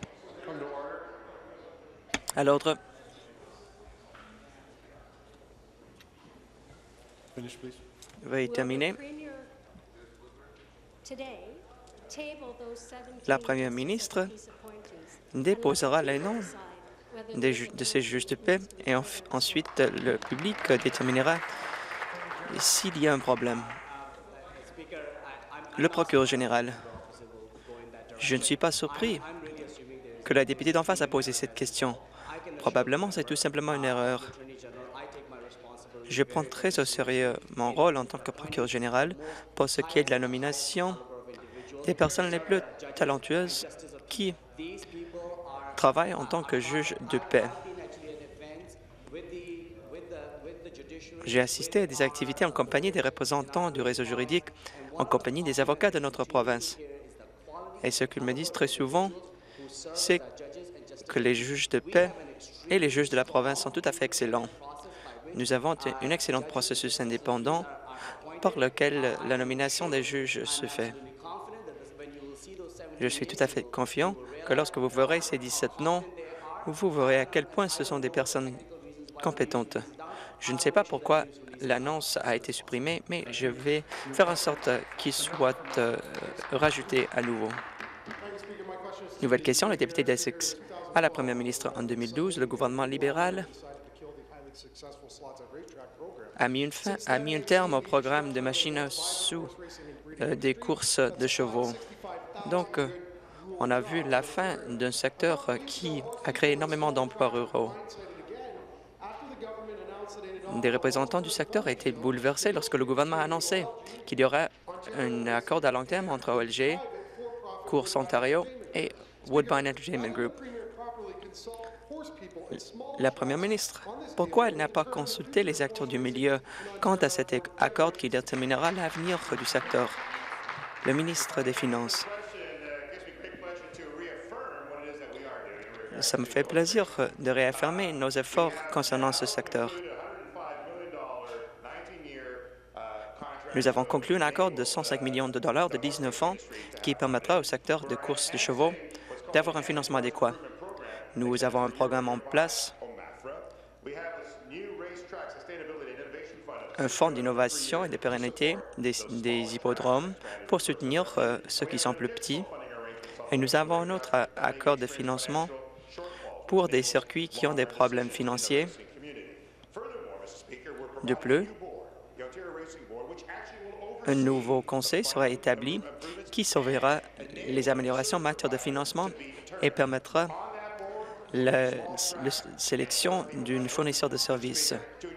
À l'ordre. Veuillez terminer. La Première ministre déposera les noms de ces juges de paix et ensuite le public déterminera s'il y a un problème. Le procureur général. Je ne suis pas surpris que la députée d'en face a posé cette question. Probablement, c'est tout simplement une erreur. Je prends très au sérieux mon rôle en tant que procureur général pour ce qui est de la nomination des personnes les plus talentueuses qui travaillent en tant que juge de paix. J'ai assisté à des activités en compagnie des représentants du réseau juridique, en compagnie des avocats de notre province. Et ce qu'ils me disent très souvent, c'est que les juges de paix et les juges de la province sont tout à fait excellents. Nous avons un excellent processus indépendant par lequel la nomination des juges se fait. Je suis tout à fait confiant que lorsque vous verrez ces 17 noms, vous verrez à quel point ce sont des personnes compétentes. Je ne sais pas pourquoi l'annonce a été supprimée, mais je vais faire en sorte qu'il soit rajouté à nouveau. Nouvelle question, le député d'Essex. À la Première ministre, en 2012, le gouvernement libéral a mis un terme au programme de machines sous des courses de chevaux. Donc, on a vu la fin d'un secteur qui a créé énormément d'emplois ruraux. Des représentants du secteur ont été bouleversés lorsque le gouvernement a annoncé qu'il y aurait un accord à long terme entre OLG, Course Ontario et Woodbine Entertainment Group. La première ministre, pourquoi elle n'a pas consulté les acteurs du milieu quant à cet accord qui déterminera l'avenir du secteur? Le ministre des Finances. Ça me fait plaisir de réaffirmer nos efforts concernant ce secteur. Nous avons conclu un accord de 105 millions de dollars de 19 ans qui permettra au secteur de course de chevaux d'avoir un financement adéquat. Nous avons un programme en place, un fonds d'innovation et de pérennité des hippodromes pour soutenir ceux qui sont plus petits. Et nous avons un autre accord de financement pour des circuits qui ont des problèmes financiers. De plus, un nouveau conseil sera établi qui surveillera les améliorations en matière de financement et permettra la sélection d'une fournisseur de services.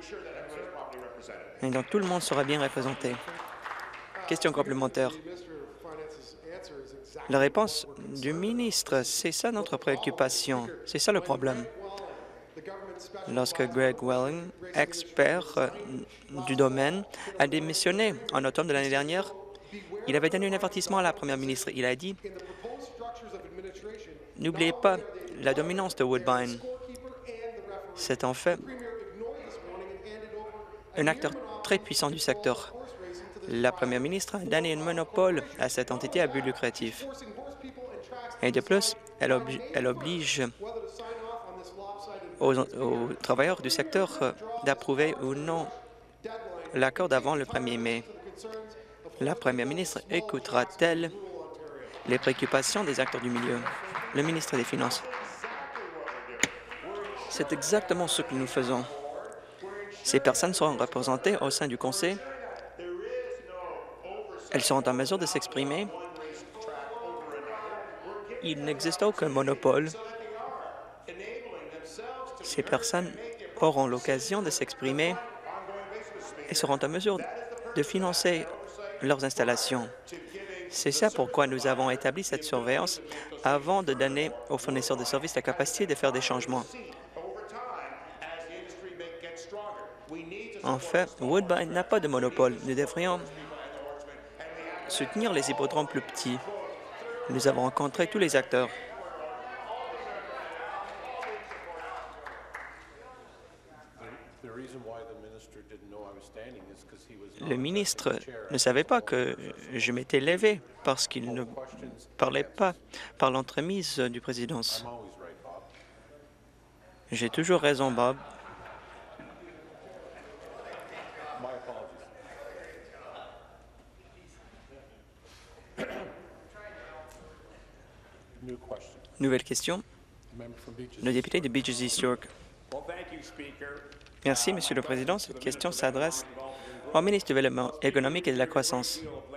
Et donc, tout le monde sera bien représenté. Question complémentaire. La réponse du ministre, c'est ça notre préoccupation. C'est ça le problème. Lorsque Greg Welling, expert du domaine, a démissionné en automne de l'année dernière, il avait donné un avertissement à la première ministre. Il a dit « N'oubliez pas la dominance de Woodbine. C'est en fait un acteur très puissant du secteur. La première ministre a donné un monopole à cette entité à but lucratif. Et de plus, elle oblige aux travailleurs du secteur d'approuver ou non l'accord avant le 1er mai. La première ministre écoutera-t-elle les préoccupations des acteurs du milieu? Le ministre des Finances. C'est exactement ce que nous faisons. Ces personnes seront représentées au sein du Conseil. Elles seront en mesure de s'exprimer. Il n'existe aucun monopole. Ces personnes auront l'occasion de s'exprimer et seront en mesure de financer leurs installations. C'est ça pourquoi nous avons établi cette surveillance avant de donner aux fournisseurs de services la capacité de faire des changements. En fait, Woodbine n'a pas de monopole. Nous devrions soutenir les hippodromes plus petits. Nous avons rencontré tous les acteurs. Le ministre ne savait pas que je m'étais levé parce qu'il ne parlait pas par l'entremise du président. J'ai toujours raison, Bob. Nouvelle question. Le député de Beaches East York. Merci, Monsieur le Président. Cette question s'adresse au ministre du Développement économique et de la croissance.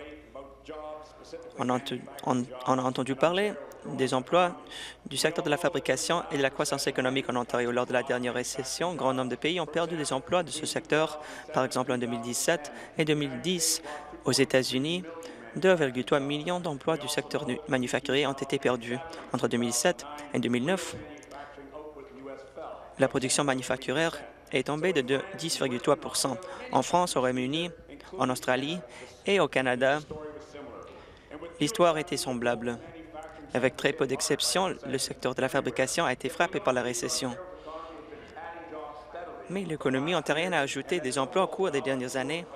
On a entendu parler des emplois du secteur de la fabrication et de la croissance économique en Ontario. Lors de la dernière récession, un grand nombre de pays ont perdu des emplois de ce secteur. Par exemple, en 2017 et 2010, aux États-Unis, 2,3 millions d'emplois du secteur manufacturier ont été perdus. Entre 2007 et 2009, la production manufacturière est tombée de 10,3 %. En France, au Royaume-Uni, en Australie et au Canada, l'histoire était semblable. Avec très peu d'exceptions, le secteur de la fabrication a été frappé par la récession. Mais l'économie ontarienne a ajouté des emplois au cours des dernières années.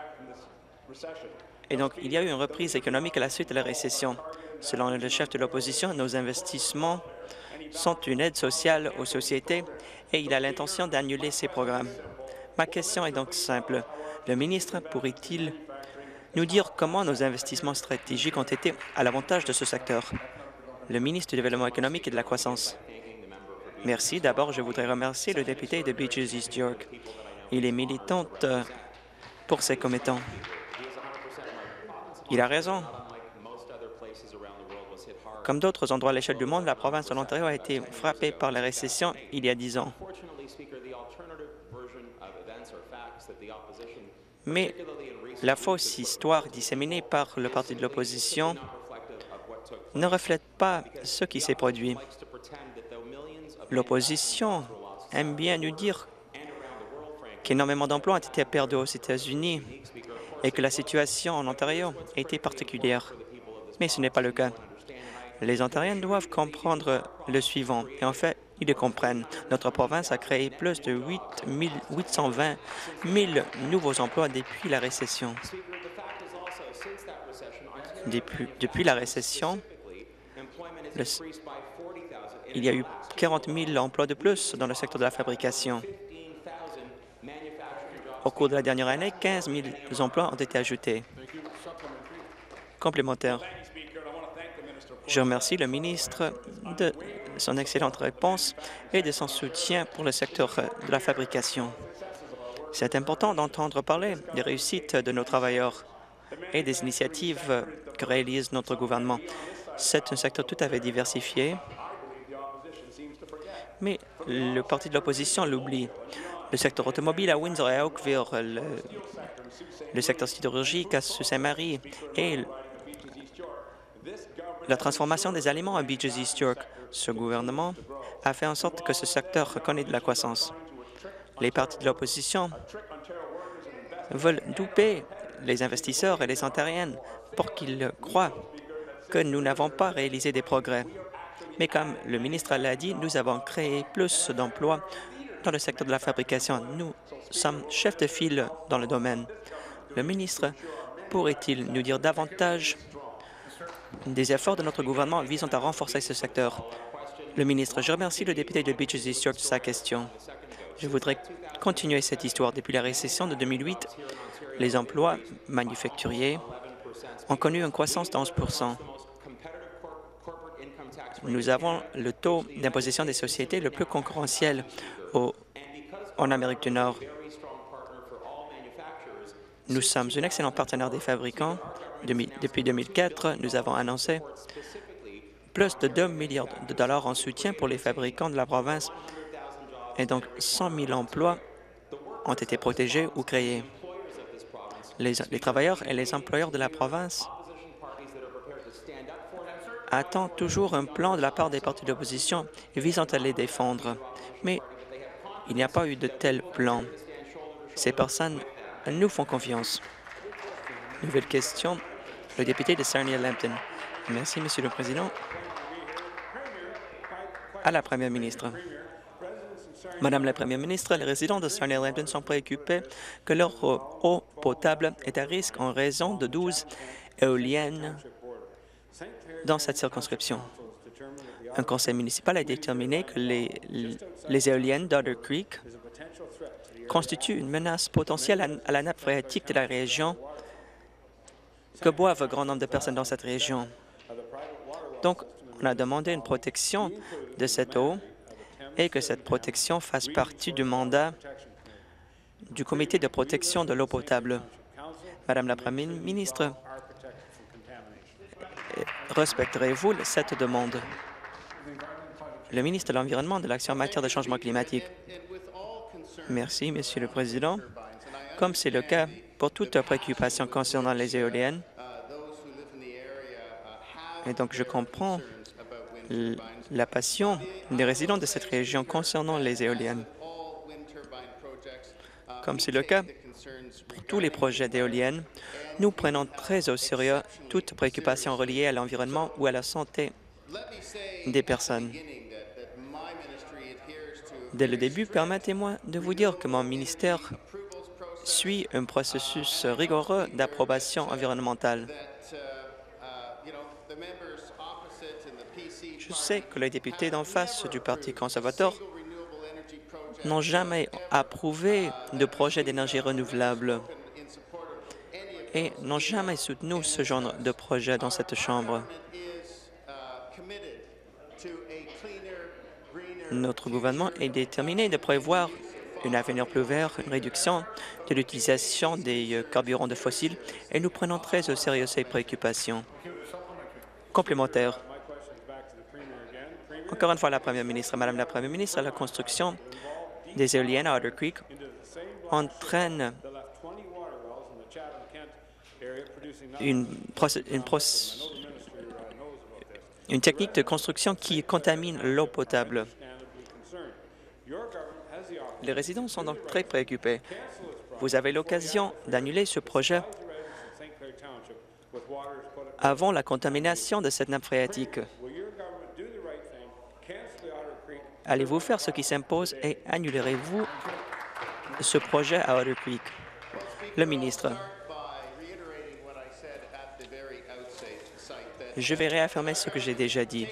Et donc, il y a eu une reprise économique à la suite de la récession. Selon le chef de l'opposition, nos investissements sont une aide sociale aux sociétés et il a l'intention d'annuler ces programmes. Ma question est donc simple. Le ministre pourrait-il nous dire comment nos investissements stratégiques ont été à l'avantage de ce secteur? Le ministre du Développement économique et de la croissance. Merci. D'abord, je voudrais remercier le député de Beaches East York. Il est militant pour ses commettants. Il a raison. Comme d'autres endroits à l'échelle du monde, la province de l'Ontario a été frappée par la récession il y a 10 ans. Mais la fausse histoire disséminée par le parti de l'opposition ne reflète pas ce qui s'est produit. L'opposition aime bien nous dire qu'énormément d'emplois ont été perdus aux États-Unis et que la situation en Ontario était particulière. Mais ce n'est pas le cas. Les Ontariens doivent comprendre le suivant, et en fait, ils le comprennent. Notre province a créé plus de 820 000 nouveaux emplois depuis la récession. Depuis la récession, il y a eu 40 000 emplois de plus dans le secteur de la fabrication. Au cours de la dernière année, 15 000 emplois ont été ajoutés. Complémentaire. Je remercie le ministre de son excellente réponse et de son soutien pour le secteur de la fabrication. C'est important d'entendre parler des réussites de nos travailleurs et des initiatives que réalise notre gouvernement. C'est un secteur tout à fait diversifié, mais le parti de l'opposition l'oublie. Le secteur automobile à Windsor et à Oakville, le secteur sidérurgique à Sault-Saint-Marie et la transformation des aliments à Beaches East York. Ce gouvernement a fait en sorte que ce secteur connaît de la croissance. Les partis de l'opposition veulent duper les investisseurs et les Ontariennes pour qu'ils croient que nous n'avons pas réalisé des progrès. Mais comme le ministre l'a dit, nous avons créé plus d'emplois dans le secteur de la fabrication. Nous sommes chefs de file dans le domaine. Le ministre pourrait-il nous dire davantage des efforts de notre gouvernement visant à renforcer ce secteur? Le ministre, je remercie le député de Beaches East York de sa question. Je voudrais continuer cette histoire. Depuis la récession de 2008, les emplois manufacturiers ont connu une croissance de 11 %. Nous avons le taux d'imposition des sociétés le plus concurrentiel en Amérique du Nord. Nous sommes un excellent partenaire des fabricants. Depuis 2004, nous avons annoncé plus de 2 milliards de dollars en soutien pour les fabricants de la province et donc 100 000 emplois ont été protégés ou créés. Les travailleurs et les employeurs de la province attendent toujours un plan de la part des partis d'opposition visant à les défendre. Mais il n'y a pas eu de tel plan. Ces personnes nous font confiance. Nouvelle question, le député de Sarnia-Lambton. Merci, Monsieur le Président. À la Première ministre. Madame la Première ministre, les résidents de Sarnia-Lambton sont préoccupés que leur eau potable est à risque en raison de 12 éoliennes dans cette circonscription. Un conseil municipal a déterminé que les éoliennes d'Otter Creek constituent une menace potentielle à la nappe phréatique de la région que boivent un grand nombre de personnes dans cette région. Donc, on a demandé une protection de cette eau et que cette protection fasse partie du mandat du Comité de protection de l'eau potable. Madame la Première ministre, respecterez-vous cette demande? Le ministre de l'Environnement et de l'Action en matière de changement climatique. Merci, Monsieur le Président. Comme c'est le cas pour toute préoccupation concernant les éoliennes, et donc je comprends la passion des résidents de cette région concernant les éoliennes. Comme c'est le cas pour tous les projets d'éoliennes, nous prenons très au sérieux toute préoccupation reliée à l'environnement ou à la santé des personnes. Dès le début, permettez-moi de vous dire que mon ministère suit un processus rigoureux d'approbation environnementale. Je sais que les députés d'en face du Parti conservateur n'ont jamais approuvé de projet d'énergie renouvelable et n'ont jamais soutenu ce genre de projet dans cette Chambre. Notre gouvernement est déterminé de prévoir un avenir plus vert, une réduction de l'utilisation des carburants de fossiles et nous prenons très au sérieux ces préoccupations. Complémentaire. Encore une fois, la Première ministre. Madame la Première ministre, la construction des éoliennes à Otter Creek entraîne une technique de construction qui contamine l'eau potable. Les résidents sont donc très préoccupés. Vous avez l'occasion d'annuler ce projet avant la contamination de cette nappe phréatique. Allez-vous faire ce qui s'impose et annulerez-vous ce projet à Otter Creek? Le ministre. Je vais réaffirmer ce que j'ai déjà dit.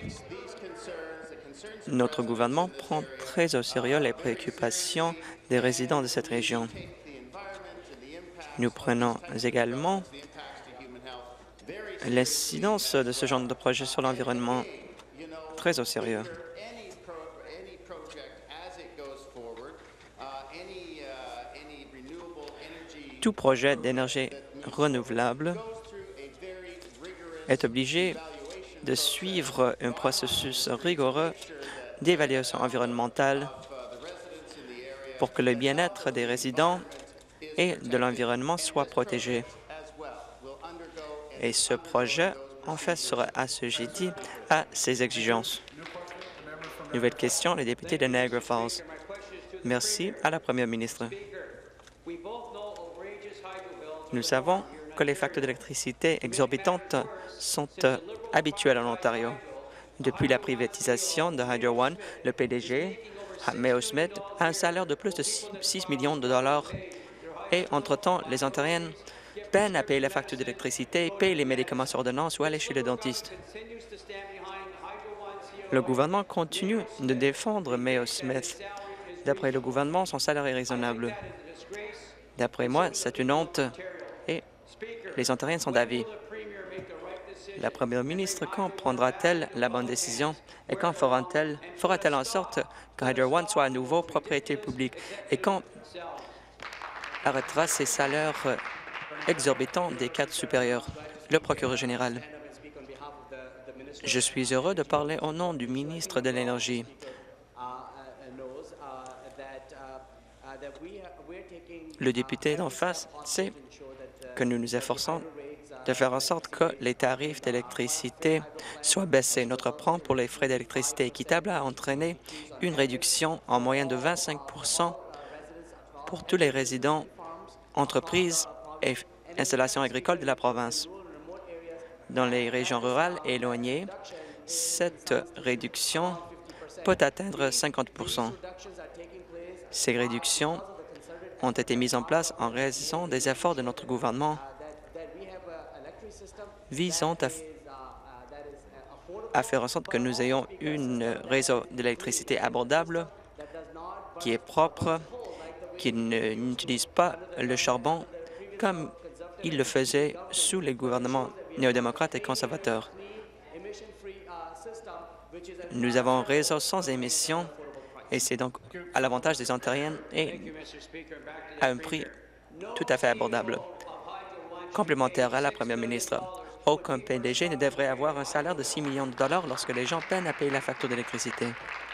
Notre gouvernement prend très au sérieux les préoccupations des résidents de cette région. Nous prenons également l'incidence de ce genre de projet sur l'environnement très au sérieux. Tout projet d'énergie renouvelable est obligé de suivre un processus rigoureux d'évaluation environnementale pour que le bien-être des résidents et de l'environnement soit protégé. Et ce projet, en fait, sera assujetti à ces exigences. Nouvelle question, le député de Niagara Falls. Merci à la Première ministre. Nous savons que les factures d'électricité exorbitantes sont habituelles en Ontario. Depuis la privatisation de Hydro One, le PDG, Mayo Smith, a un salaire de plus de 6 millions de dollars et, entre-temps, les Ontariennes peinent à payer la facture d'électricité, payent les médicaments sur ordonnance ou aller chez le dentiste. Le gouvernement continue de défendre Mayo Smith. D'après le gouvernement, son salaire est raisonnable. D'après moi, c'est une honte et les Ontariens sont d'avis. La Première ministre, quand prendra-t-elle la bonne décision et quand fera-t-elle en sorte que Hydro One soit à nouveau propriété publique et quand arrêtera ces salaires exorbitants des cadres supérieurs? Le procureur général. Je suis heureux de parler au nom du ministre de l'Énergie. Le député d'en face sait que nous nous efforçons de faire en sorte que les tarifs d'électricité soient baissés. Notre plan pour les frais d'électricité équitable a entraîné une réduction en moyenne de 25 pour tous les résidents, entreprises et installations agricoles de la province. Dans les régions rurales et éloignées, cette réduction peut atteindre 50 Ces réductions ont été mises en place en raison des efforts de notre gouvernement visant à faire en sorte que nous ayons un réseau d'électricité abordable, qui est propre, qui n'utilise pas le charbon comme il le faisait sous les gouvernements néo-démocrates et conservateurs. Nous avons un réseau sans émissions et c'est donc à l'avantage des Ontariennes et à un prix tout à fait abordable. Complémentaire à la Première ministre, aucun PDG ne devrait avoir un salaire de 6 millions de dollars lorsque les gens peinent à payer la facture d'électricité.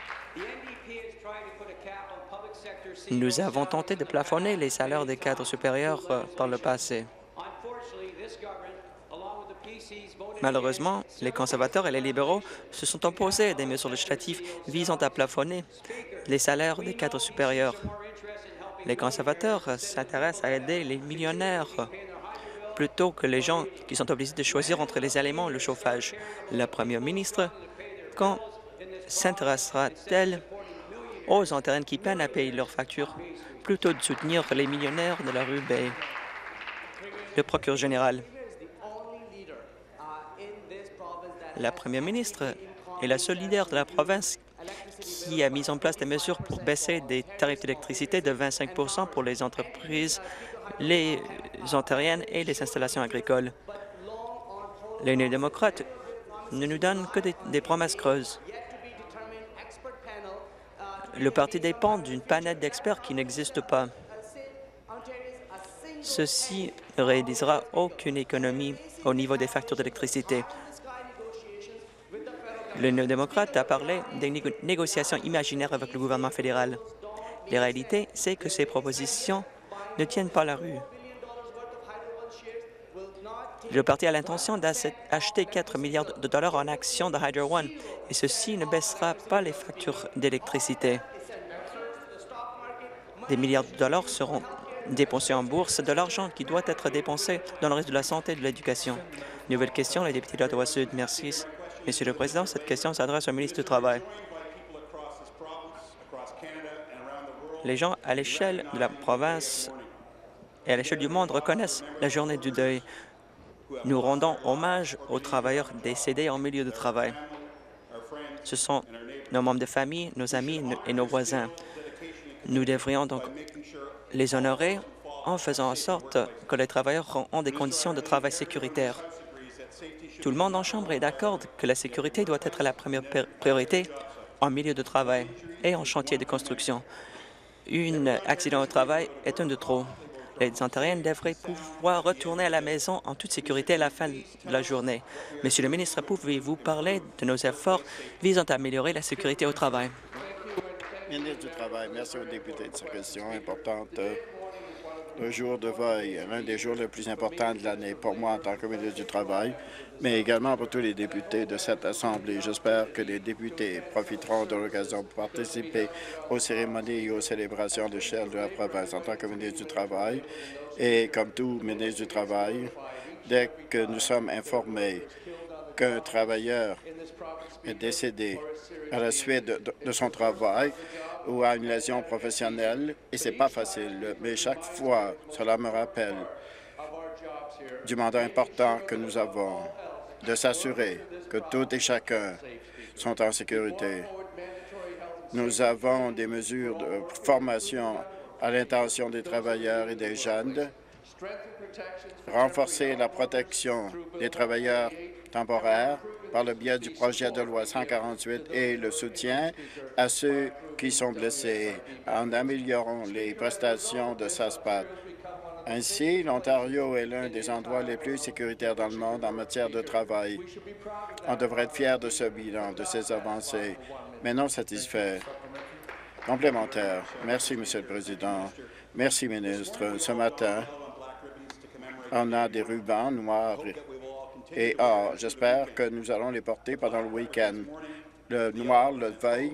Nous avons tenté de plafonner les salaires des cadres supérieurs par le passé. Malheureusement, les conservateurs et les libéraux se sont opposés à des mesures législatives visant à plafonner les salaires des cadres supérieurs. Les conservateurs s'intéressent à aider les millionnaires plutôt que les gens qui sont obligés de choisir entre les aliments et le chauffage. La Première ministre, quand s'intéressera-t-elle aux Ontariens qui peinent à payer leurs factures plutôt de soutenir les millionnaires de la rue Bay? Le procureur général. La Première ministre est la seule leader de la province qui a mis en place des mesures pour baisser des tarifs d'électricité de 25 pour les entreprises, les Ontariennes et les installations agricoles. Les néo-démocrates ne nous donnent que des promesses creuses. Le parti dépend d'une panel d'experts qui n'existe pas. Ceci ne réalisera aucune économie au niveau des factures d'électricité. Le néo-démocrate a parlé des négociations imaginaires avec le gouvernement fédéral. La réalité, c'est que ces propositions ne tiennent pas la rue. Le parti a l'intention d'acheter 4 milliards de dollars en actions de Hydro One, et ceci ne baissera pas les factures d'électricité. Des milliards de dollars seront dépensés en bourse, de l'argent qui doit être dépensé dans le reste de la santé et de l'éducation. Nouvelle question, la députée d'Ottawa-Sud. Merci. Monsieur le Président, cette question s'adresse au ministre du Travail. Les gens à l'échelle de la province et à l'échelle du monde reconnaissent la journée du deuil. Nous rendons hommage aux travailleurs décédés en milieu de travail. Ce sont nos membres de famille, nos amis et nos voisins. Nous devrions donc les honorer en faisant en sorte que les travailleurs ont des conditions de travail sécuritaires. Tout le monde en Chambre est d'accord que la sécurité doit être la première priorité en milieu de travail et en chantier de construction. Un accident au travail est un de trop. Les Ontariens devraient pouvoir retourner à la maison en toute sécurité à la fin de la journée. Monsieur le ministre, pouvez-vous parler de nos efforts visant à améliorer la sécurité au travail? Ministre du Travail, merci aux députés de cette question importante. Le jour de veille, l'un des jours les plus importants de l'année pour moi en tant que ministre du Travail, mais également pour tous les députés de cette Assemblée. J'espère que les députés profiteront de l'occasion pour participer aux cérémonies et aux célébrations de l'échelle de la province en tant que ministre du Travail. Et comme tout ministre du Travail, dès que nous sommes informés qu'un travailleur est décédé à la suite de son travail ou à une lésion professionnelle, et c'est pas facile, mais chaque fois, cela me rappelle du mandat important que nous avons de s'assurer que tout et chacun sont en sécurité. Nous avons des mesures de formation à l'intention des travailleurs et des jeunes, renforcer la protection des travailleurs temporaires par le biais du projet de loi 148 et le soutien à ceux qui sont blessés en améliorant les prestations de SASPAT. Ainsi, l'Ontario est l'un des endroits les plus sécuritaires dans le monde en matière de travail. On devrait être fiers de ce bilan, de ces avancées, mais non satisfaits. Complémentaire. Merci, Monsieur le Président. Merci, ministre. Ce matin, on a des rubans noirs et or. J'espère que nous allons les porter pendant le week-end. Le noir, le vert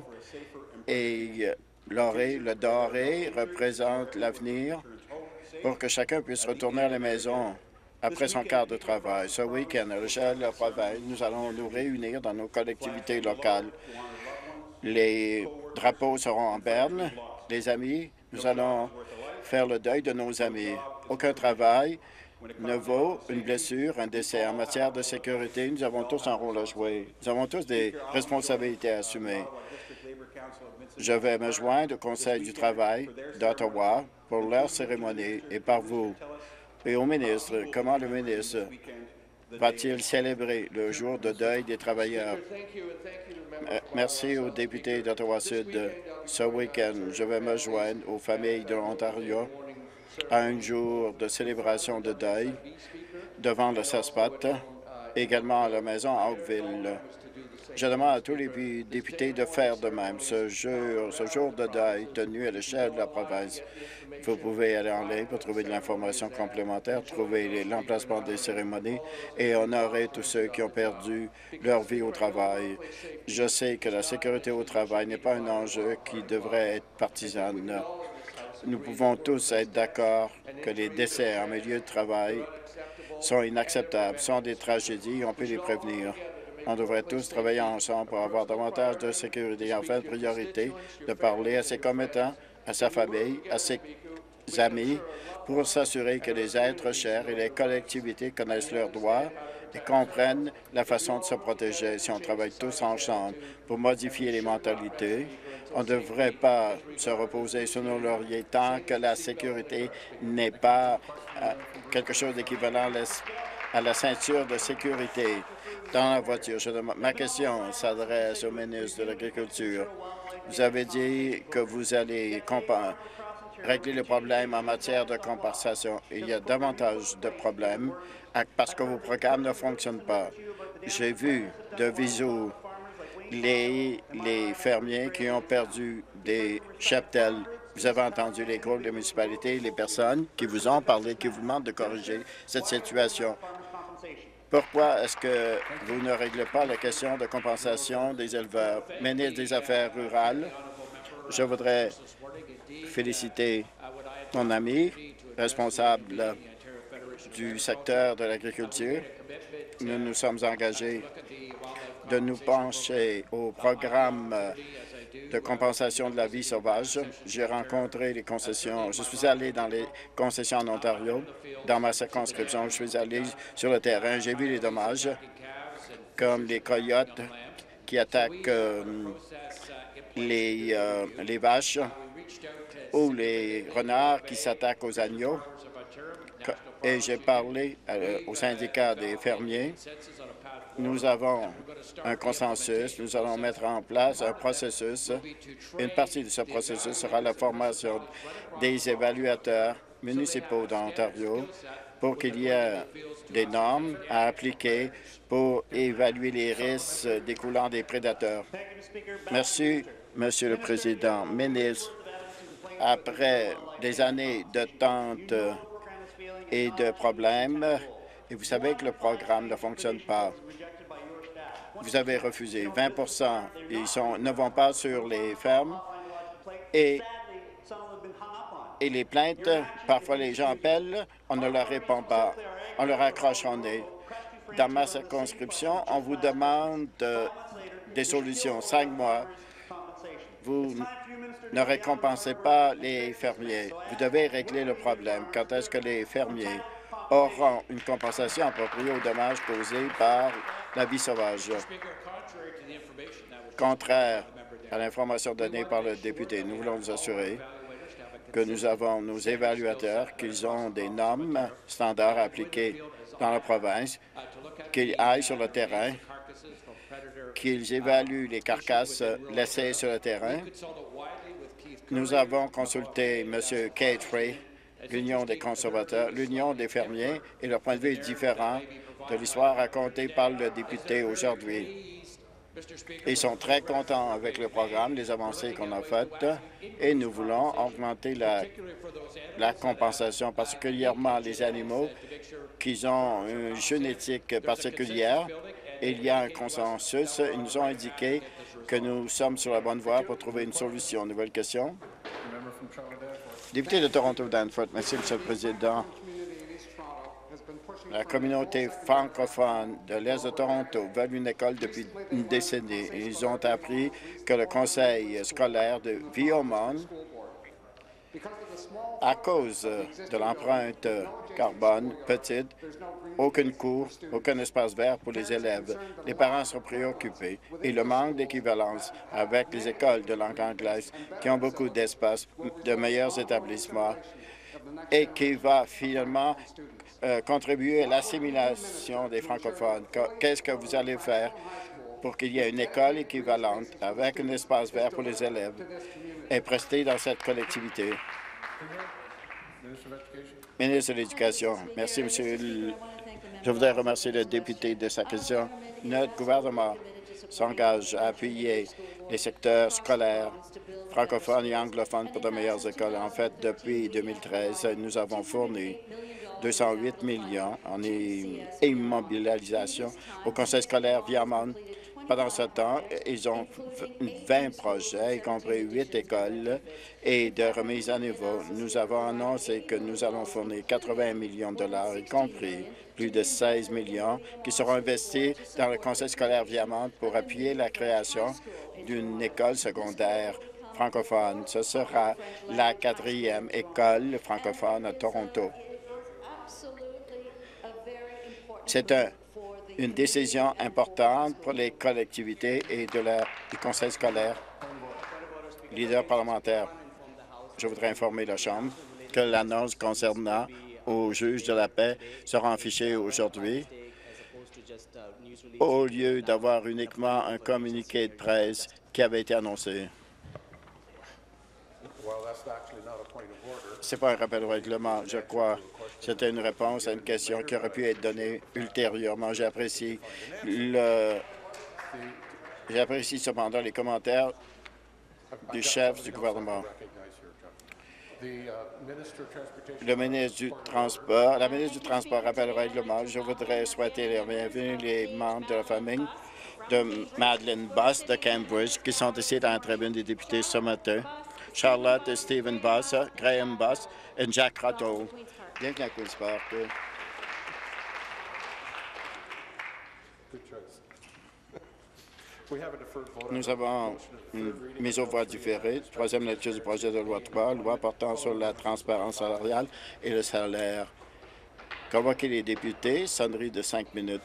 et le doré représentent l'avenir pour que chacun puisse retourner à la maison après son quart de travail. Ce week-end, à l'échelle de la province, nous allons nous réunir dans nos collectivités locales. Les drapeaux seront en berne. Les amis, nous allons faire le deuil de nos amis. Aucun travail ne vaut une blessure, un décès. En matière de sécurité, nous avons tous un rôle à jouer. Nous avons tous des responsabilités à assumer. Je vais me joindre au Conseil du travail d'Ottawa pour leur cérémonie et par vous. Et au ministre, comment le ministre va-t-il célébrer le jour de deuil des travailleurs? Merci aux députés d'Ottawa-Sud. Ce week-end, je vais me joindre aux familles de l'Ontario à un jour de célébration de deuil devant le SASPAT, également à la maison à Oakville. Je demande à tous les députés de faire de même. Ce jour de deuil tenu à l'échelle de la province. Vous pouvez aller en ligne pour trouver de l'information complémentaire, trouver l'emplacement des cérémonies et honorer tous ceux qui ont perdu leur vie au travail. Je sais que la sécurité au travail n'est pas un enjeu qui devrait être partisan. Nous pouvons tous être d'accord que les décès en milieu de travail sont inacceptables, sont des tragédies et on peut les prévenir. On devrait tous travailler ensemble pour avoir davantage de sécurité. En fait, priorité de parler à ses commettants, à sa famille, à ses amis, pour s'assurer que les êtres chers et les collectivités connaissent leurs droits et comprennent la façon de se protéger. Si on travaille tous ensemble pour modifier les mentalités, on ne devrait pas se reposer sur nos lauriers tant que la sécurité n'est pas quelque chose d'équivalent à la ceinture de sécurité dans la voiture. Ma question s'adresse au ministre de l'Agriculture. Vous avez dit que vous allez régler le problème en matière de compensation. Il y a davantage de problèmes parce que vos programmes ne fonctionnent pas. J'ai vu de visu les fermiers qui ont perdu des cheptels. Vous avez entendu les groupes de municipalités, les personnes qui vous ont parlé, qui vous demandent de corriger cette situation. Pourquoi est-ce que vous ne réglez pas la question de compensation des éleveurs? Ministre des Affaires rurales, je voudrais féliciter mon ami responsable du secteur de l'agriculture. Nous nous sommes engagés de nous pencher au programme de compensation de la vie sauvage. J'ai rencontré les concessions. Je suis allé dans les concessions en Ontario. Dans ma circonscription, je suis allé sur le terrain. J'ai vu les dommages, comme les coyotes qui attaquent les vaches ou les renards qui s'attaquent aux agneaux. Et j'ai parlé au syndicat des fermiers. Nous avons un consensus. Nous allons mettre en place un processus. Une partie de ce processus sera la formation des évaluateurs municipaux d'Ontario pour qu'il y ait des normes à appliquer pour évaluer les risques découlant des prédateurs. Merci, Monsieur le Président. Ministre, après des années d'attente et de problèmes, et vous savez que le programme ne fonctionne pas. Vous avez refusé 20 ils ne vont pas sur les fermes et les plaintes, parfois les gens appellent, on ne leur répond pas, on leur accroche au nez. Dans ma circonscription, on vous demande des solutions. 5 mois, vous ne récompensez pas les fermiers. Vous devez régler le problème. Quand est-ce que les fermiers auront une compensation appropriée aux dommages causés par la vie sauvage? Contraire à l'information donnée par le député, nous voulons nous assurer que nous avons nos évaluateurs, qu'ils ont des normes standards appliquées dans la province, qu'ils aillent sur le terrain, qu'ils évaluent les carcasses laissées sur le terrain. Nous avons consulté M. Kate Frey, l'Union des conservateurs, l'Union des fermiers, et leur point de vue est différent de l'histoire racontée par le député aujourd'hui. Ils sont très contents avec le programme, les avancées qu'on a faites, et nous voulons augmenter la compensation, particulièrement les animaux qui ont une génétique particulière. Et il y a un consensus. Ils nous ont indiqué que nous sommes sur la bonne voie pour trouver une solution. Nouvelle question. Député de Toronto-Danforth. Merci, M. le Président. La communauté francophone de l'Est de Toronto veut une école depuis une décennie. Ils ont appris que le conseil scolaire de Viaumont, à cause de l'empreinte carbone petite, aucune cour, aucun espace vert pour les élèves. Les parents sont préoccupés et le manque d'équivalence avec les écoles de langue anglaise qui ont beaucoup d'espace, de meilleurs établissements et qui va finalement contribuer à l'assimilation des francophones. Qu'est-ce que vous allez faire pour qu'il y ait une école équivalente avec un espace vert pour les élèves et prester dans cette collectivité? Ministre de l'Éducation. Merci, Monsieur. Je voudrais remercier le député de sa question. Notre gouvernement s'engage à appuyer les secteurs scolaires francophones et anglophones pour de meilleures écoles. En fait, depuis 2013, nous avons fourni 208 millions en immobilisation au conseil scolaire Viaumont. Pendant ce temps, ils ont 20 projets, y compris 8 écoles et de remise à niveau. Nous avons annoncé que nous allons fournir 80 millions de dollars, y compris plus de 16 millions, qui seront investis dans le conseil scolaire Viaumont pour appuyer la création d'une école secondaire francophone. Ce sera la 4e école francophone à Toronto. C'est une décision importante pour les collectivités et du conseil scolaire. Leader parlementaire, je voudrais informer la Chambre que l'annonce concernant au juge de la paix sera affichée aujourd'hui au lieu d'avoir uniquement un communiqué de presse qui avait été annoncé. Ce n'est pas un rappel au règlement, je crois. C'était une réponse à une question qui aurait pu être donnée ultérieurement. J'apprécie cependant les commentaires du chef du gouvernement. Le ministre du Transport, la ministre du Transport rappelle le règlement. Je voudrais souhaiter la bienvenue les membres de la famille de Madeleine Boss de Cambridge qui sont ici dans la tribune des députés ce matin. Charlotte et Stephen Boss, Graham Boss et Jack Ratto. Bienvenue à Queen's Park. Nous avons une mise aux voix différée. Troisième lecture du projet de loi 3, loi portant sur la transparence salariale et le salaire. Convoquer les députés, sonnerie de 5 minutes.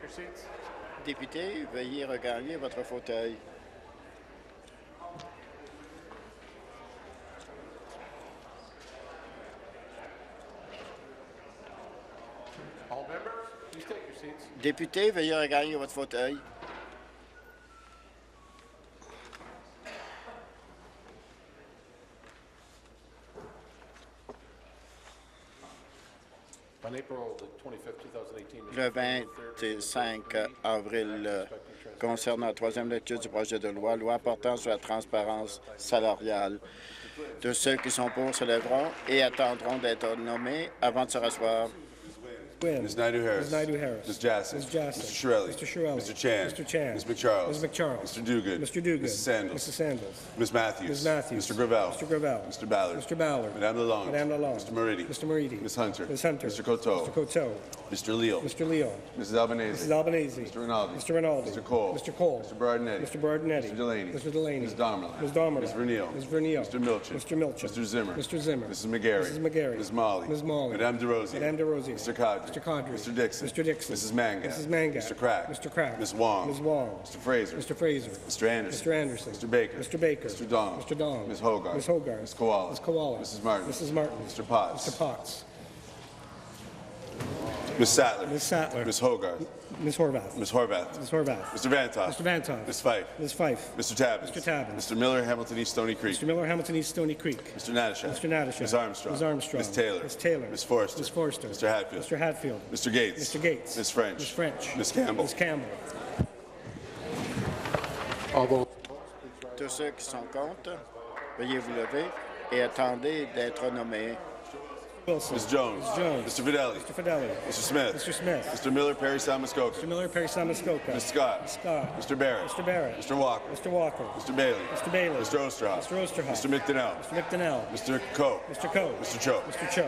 Députés, veuillez regagner votre fauteuil. Députés, veuillez regagner votre fauteuil. Le 25 avril, concernant la troisième lecture du projet de loi portant sur la transparence salariale. De ceux qui sont pour se lèveront et attendront d'être nommés avant de se rasseoir. Ms. Naidu-Harris. Ms. Jassy. Mr. Shirelli. Mr. Chan. Ms. McCharles. Mr. Duguid. Mrs. Sandals. Ms. Matthews. Mr. Gravel. Mr. Ballard. Madame Lalonde. Mr. Moridi. Ms. Hunter. Mr. Coteau. Mr. Leal. Mrs. Albanese. Mr. Rinaldi. Mr. Cole. Mr. Bardinetti. Mr. Delaney. Ms. Damerla. Ms. Vernile. Mr. Milchin. Mr. Zimmer. Mrs. McGarry. Ms. Molly. Madame DeRosier. Mr. Cadre. Mr. Dixon. Mrs. Manga. Mr. Crack. Ms. Wong. Mr. Fraser. Mr. Anderson. Mr. Baker. Mr. Dong. Ms. Hogarth. Ms. Koala. Mrs. Martin. Mr. Potts. Ms. Sattler. Ms. Hogarth. Ms. Horvath. Mr. Vantoff. Ms. Fife. Mr. Tabbins. Mr. Miller, Hamilton East Stony Creek. Mr. Natashak. Ms. Armstrong. Ms. Taylor. Ms. Forster. Mr. Hatfield. Mr. Gates. Ms. French. Ms. Campbell. Tous ceux qui sont contre, veuillez vous lever et attendez d'être nommés. Wilson. Ms. Jones. Mr. Fidelli. Mr. Smith. Mr. Miller, Perry Samuskoka. Ms. Scott. Mr. Barrett. Mr. Walker. Mr. Bailey. Mr. Osterhoff. Mr. McDonnell. Mr. Coe. Mr. Cho.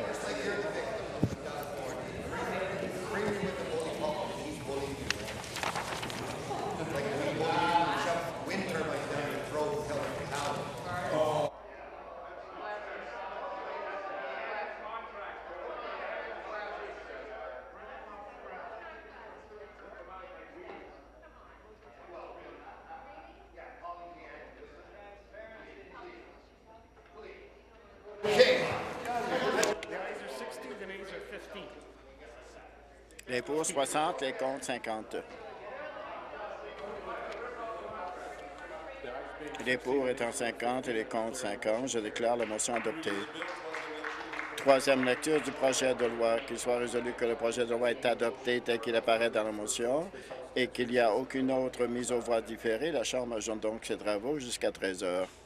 Les pour 60, les contre 50. Les pour étant 50 et les contre 50, je déclare la motion adoptée. Troisième lecture du projet de loi. Qu'il soit résolu que le projet de loi est adopté tel qu'il apparaît dans la motion et qu'il n'y a aucune autre mise aux voix différée. La Chambre ajoute donc ses travaux jusqu'à 13 heures.